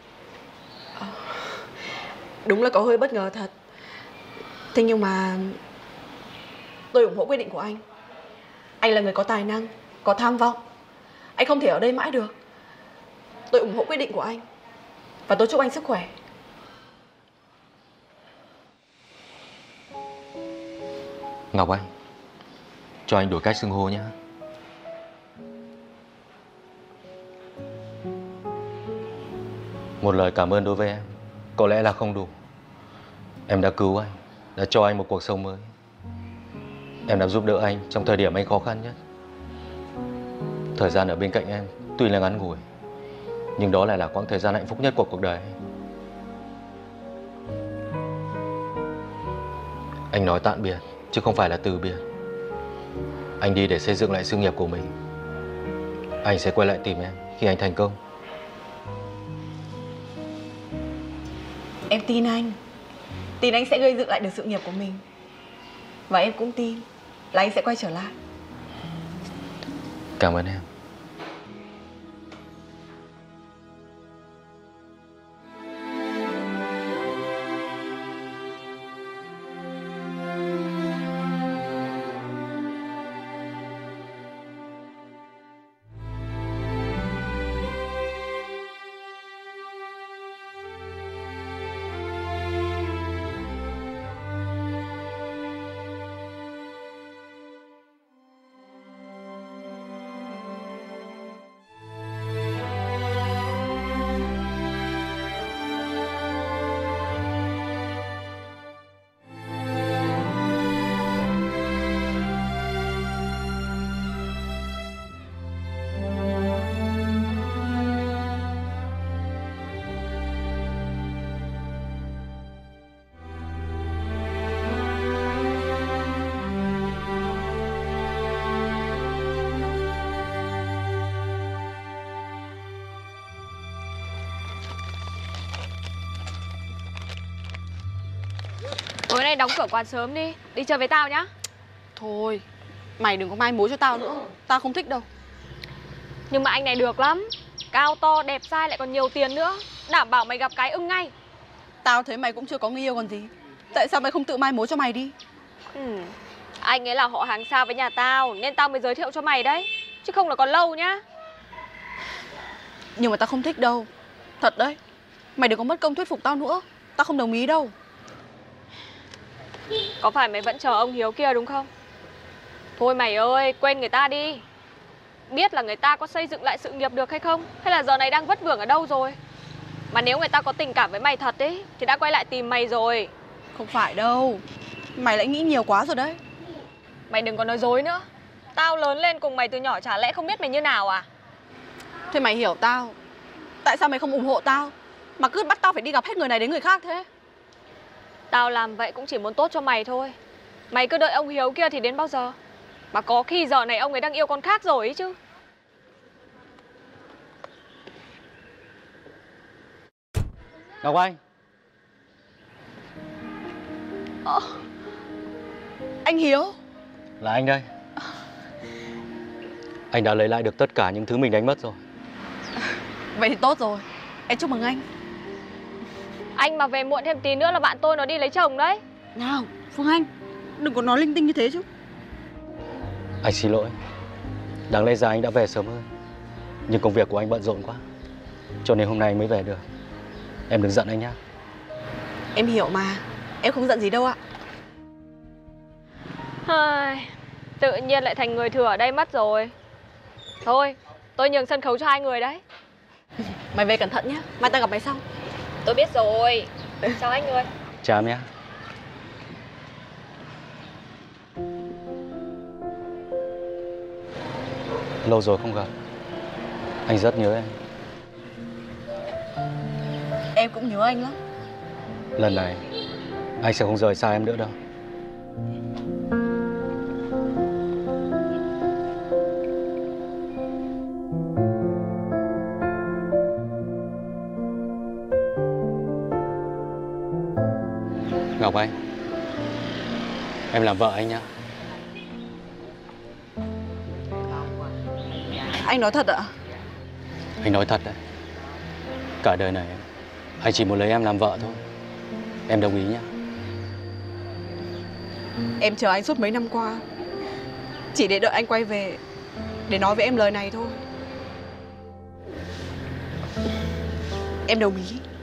Đúng là có hơi bất ngờ thật. Thế nhưng mà tôi ủng hộ quyết định của anh. Anh là người có tài năng, có tham vọng. Anh không thể ở đây mãi được. Tôi ủng hộ quyết định của anh. Và tôi chúc anh sức khỏe. Ngọc Anh, cho anh đổi cách xưng hô nhé. Một lời cảm ơn đối với em có lẽ là không đủ. Em đã cứu anh, đã cho anh một cuộc sống mới. Em đã giúp đỡ anh trong thời điểm anh khó khăn nhất. Thời gian ở bên cạnh em tuy là ngắn ngủi, nhưng đó lại là quãng thời gian hạnh phúc nhất của cuộc đời. Anh nói tạm biệt chứ không phải là từ biệt. Anh đi để xây dựng lại sự nghiệp của mình. Anh sẽ quay lại tìm em khi anh thành công. Em tin anh. Tin anh sẽ gây dựng lại được sự nghiệp của mình. Và em cũng tin là anh sẽ quay trở lại. Cảm ơn em. Tối nay đóng cửa quán sớm đi, đi chơi với tao nhá. Thôi, mày đừng có mai mối cho tao nữa. Tao không thích đâu. Nhưng mà anh này được lắm. Cao to, đẹp trai lại còn nhiều tiền nữa. Đảm bảo mày gặp cái ưng ngay. Tao thấy mày cũng chưa có người yêu còn gì. Tại sao mày không tự mai mối cho mày đi? Anh ấy là họ hàng xa với nhà tao, nên tao mới giới thiệu cho mày đấy. Chứ không là còn lâu nhá. Nhưng mà tao không thích đâu. Thật đấy. Mày đừng có mất công thuyết phục tao nữa. Tao không đồng ý đâu. Có phải mày vẫn chờ ông Hiếu kia đúng không? Thôi mày ơi, quên người ta đi. Biết là người ta có xây dựng lại sự nghiệp được hay không? Hay là giờ này đang vất vưởng ở đâu rồi? Mà nếu người ta có tình cảm với mày thật ấy thì đã quay lại tìm mày rồi. Không phải đâu. Mày lại nghĩ nhiều quá rồi đấy. Mày đừng có nói dối nữa. Tao lớn lên cùng mày từ nhỏ, chả lẽ không biết mày như nào à? Thế mày hiểu tao. Tại sao mày không ủng hộ tao mà cứ bắt tao phải đi gặp hết người này đến người khác thế? Tao làm vậy cũng chỉ muốn tốt cho mày thôi. Mày cứ đợi ông Hiếu kia thì đến bao giờ? Mà có khi giờ này ông ấy đang yêu con khác rồi ấy chứ. Ngọc Anh. Anh Hiếu. Là anh đây. Anh đã lấy lại được tất cả những thứ mình đánh mất rồi. Vậy thì tốt rồi. Em chúc mừng anh. Anh mà về muộn thêm tí nữa là bạn tôi nó đi lấy chồng đấy. Nào, Phương Anh, đừng có nói linh tinh như thế chứ. Anh xin lỗi. Đáng lẽ ra anh đã về sớm hơn. Nhưng công việc của anh bận rộn quá, cho nên hôm nay anh mới về được. Em đừng giận anh nhá. Em hiểu mà. Em không giận gì đâu ạ. Tự nhiên lại thành người thừa ở đây mất rồi. Thôi, tôi nhường sân khấu cho hai người đấy. Mày về cẩn thận nhá. Mai tao gặp mày sau. Tôi biết rồi. Chào anh người. Chào em nhé. Lâu rồi không gặp. Anh rất nhớ em. Em cũng nhớ anh lắm. Lần này anh sẽ không rời xa em nữa đâu. Ngọc Anh, em làm vợ anh nhá. Anh nói thật ạ? Anh nói thật đấy. Cả đời này anh chỉ muốn lấy em làm vợ thôi. Em đồng ý nhá. Em chờ anh suốt mấy năm qua, chỉ để đợi anh quay về để nói với em lời này thôi. Em đồng ý.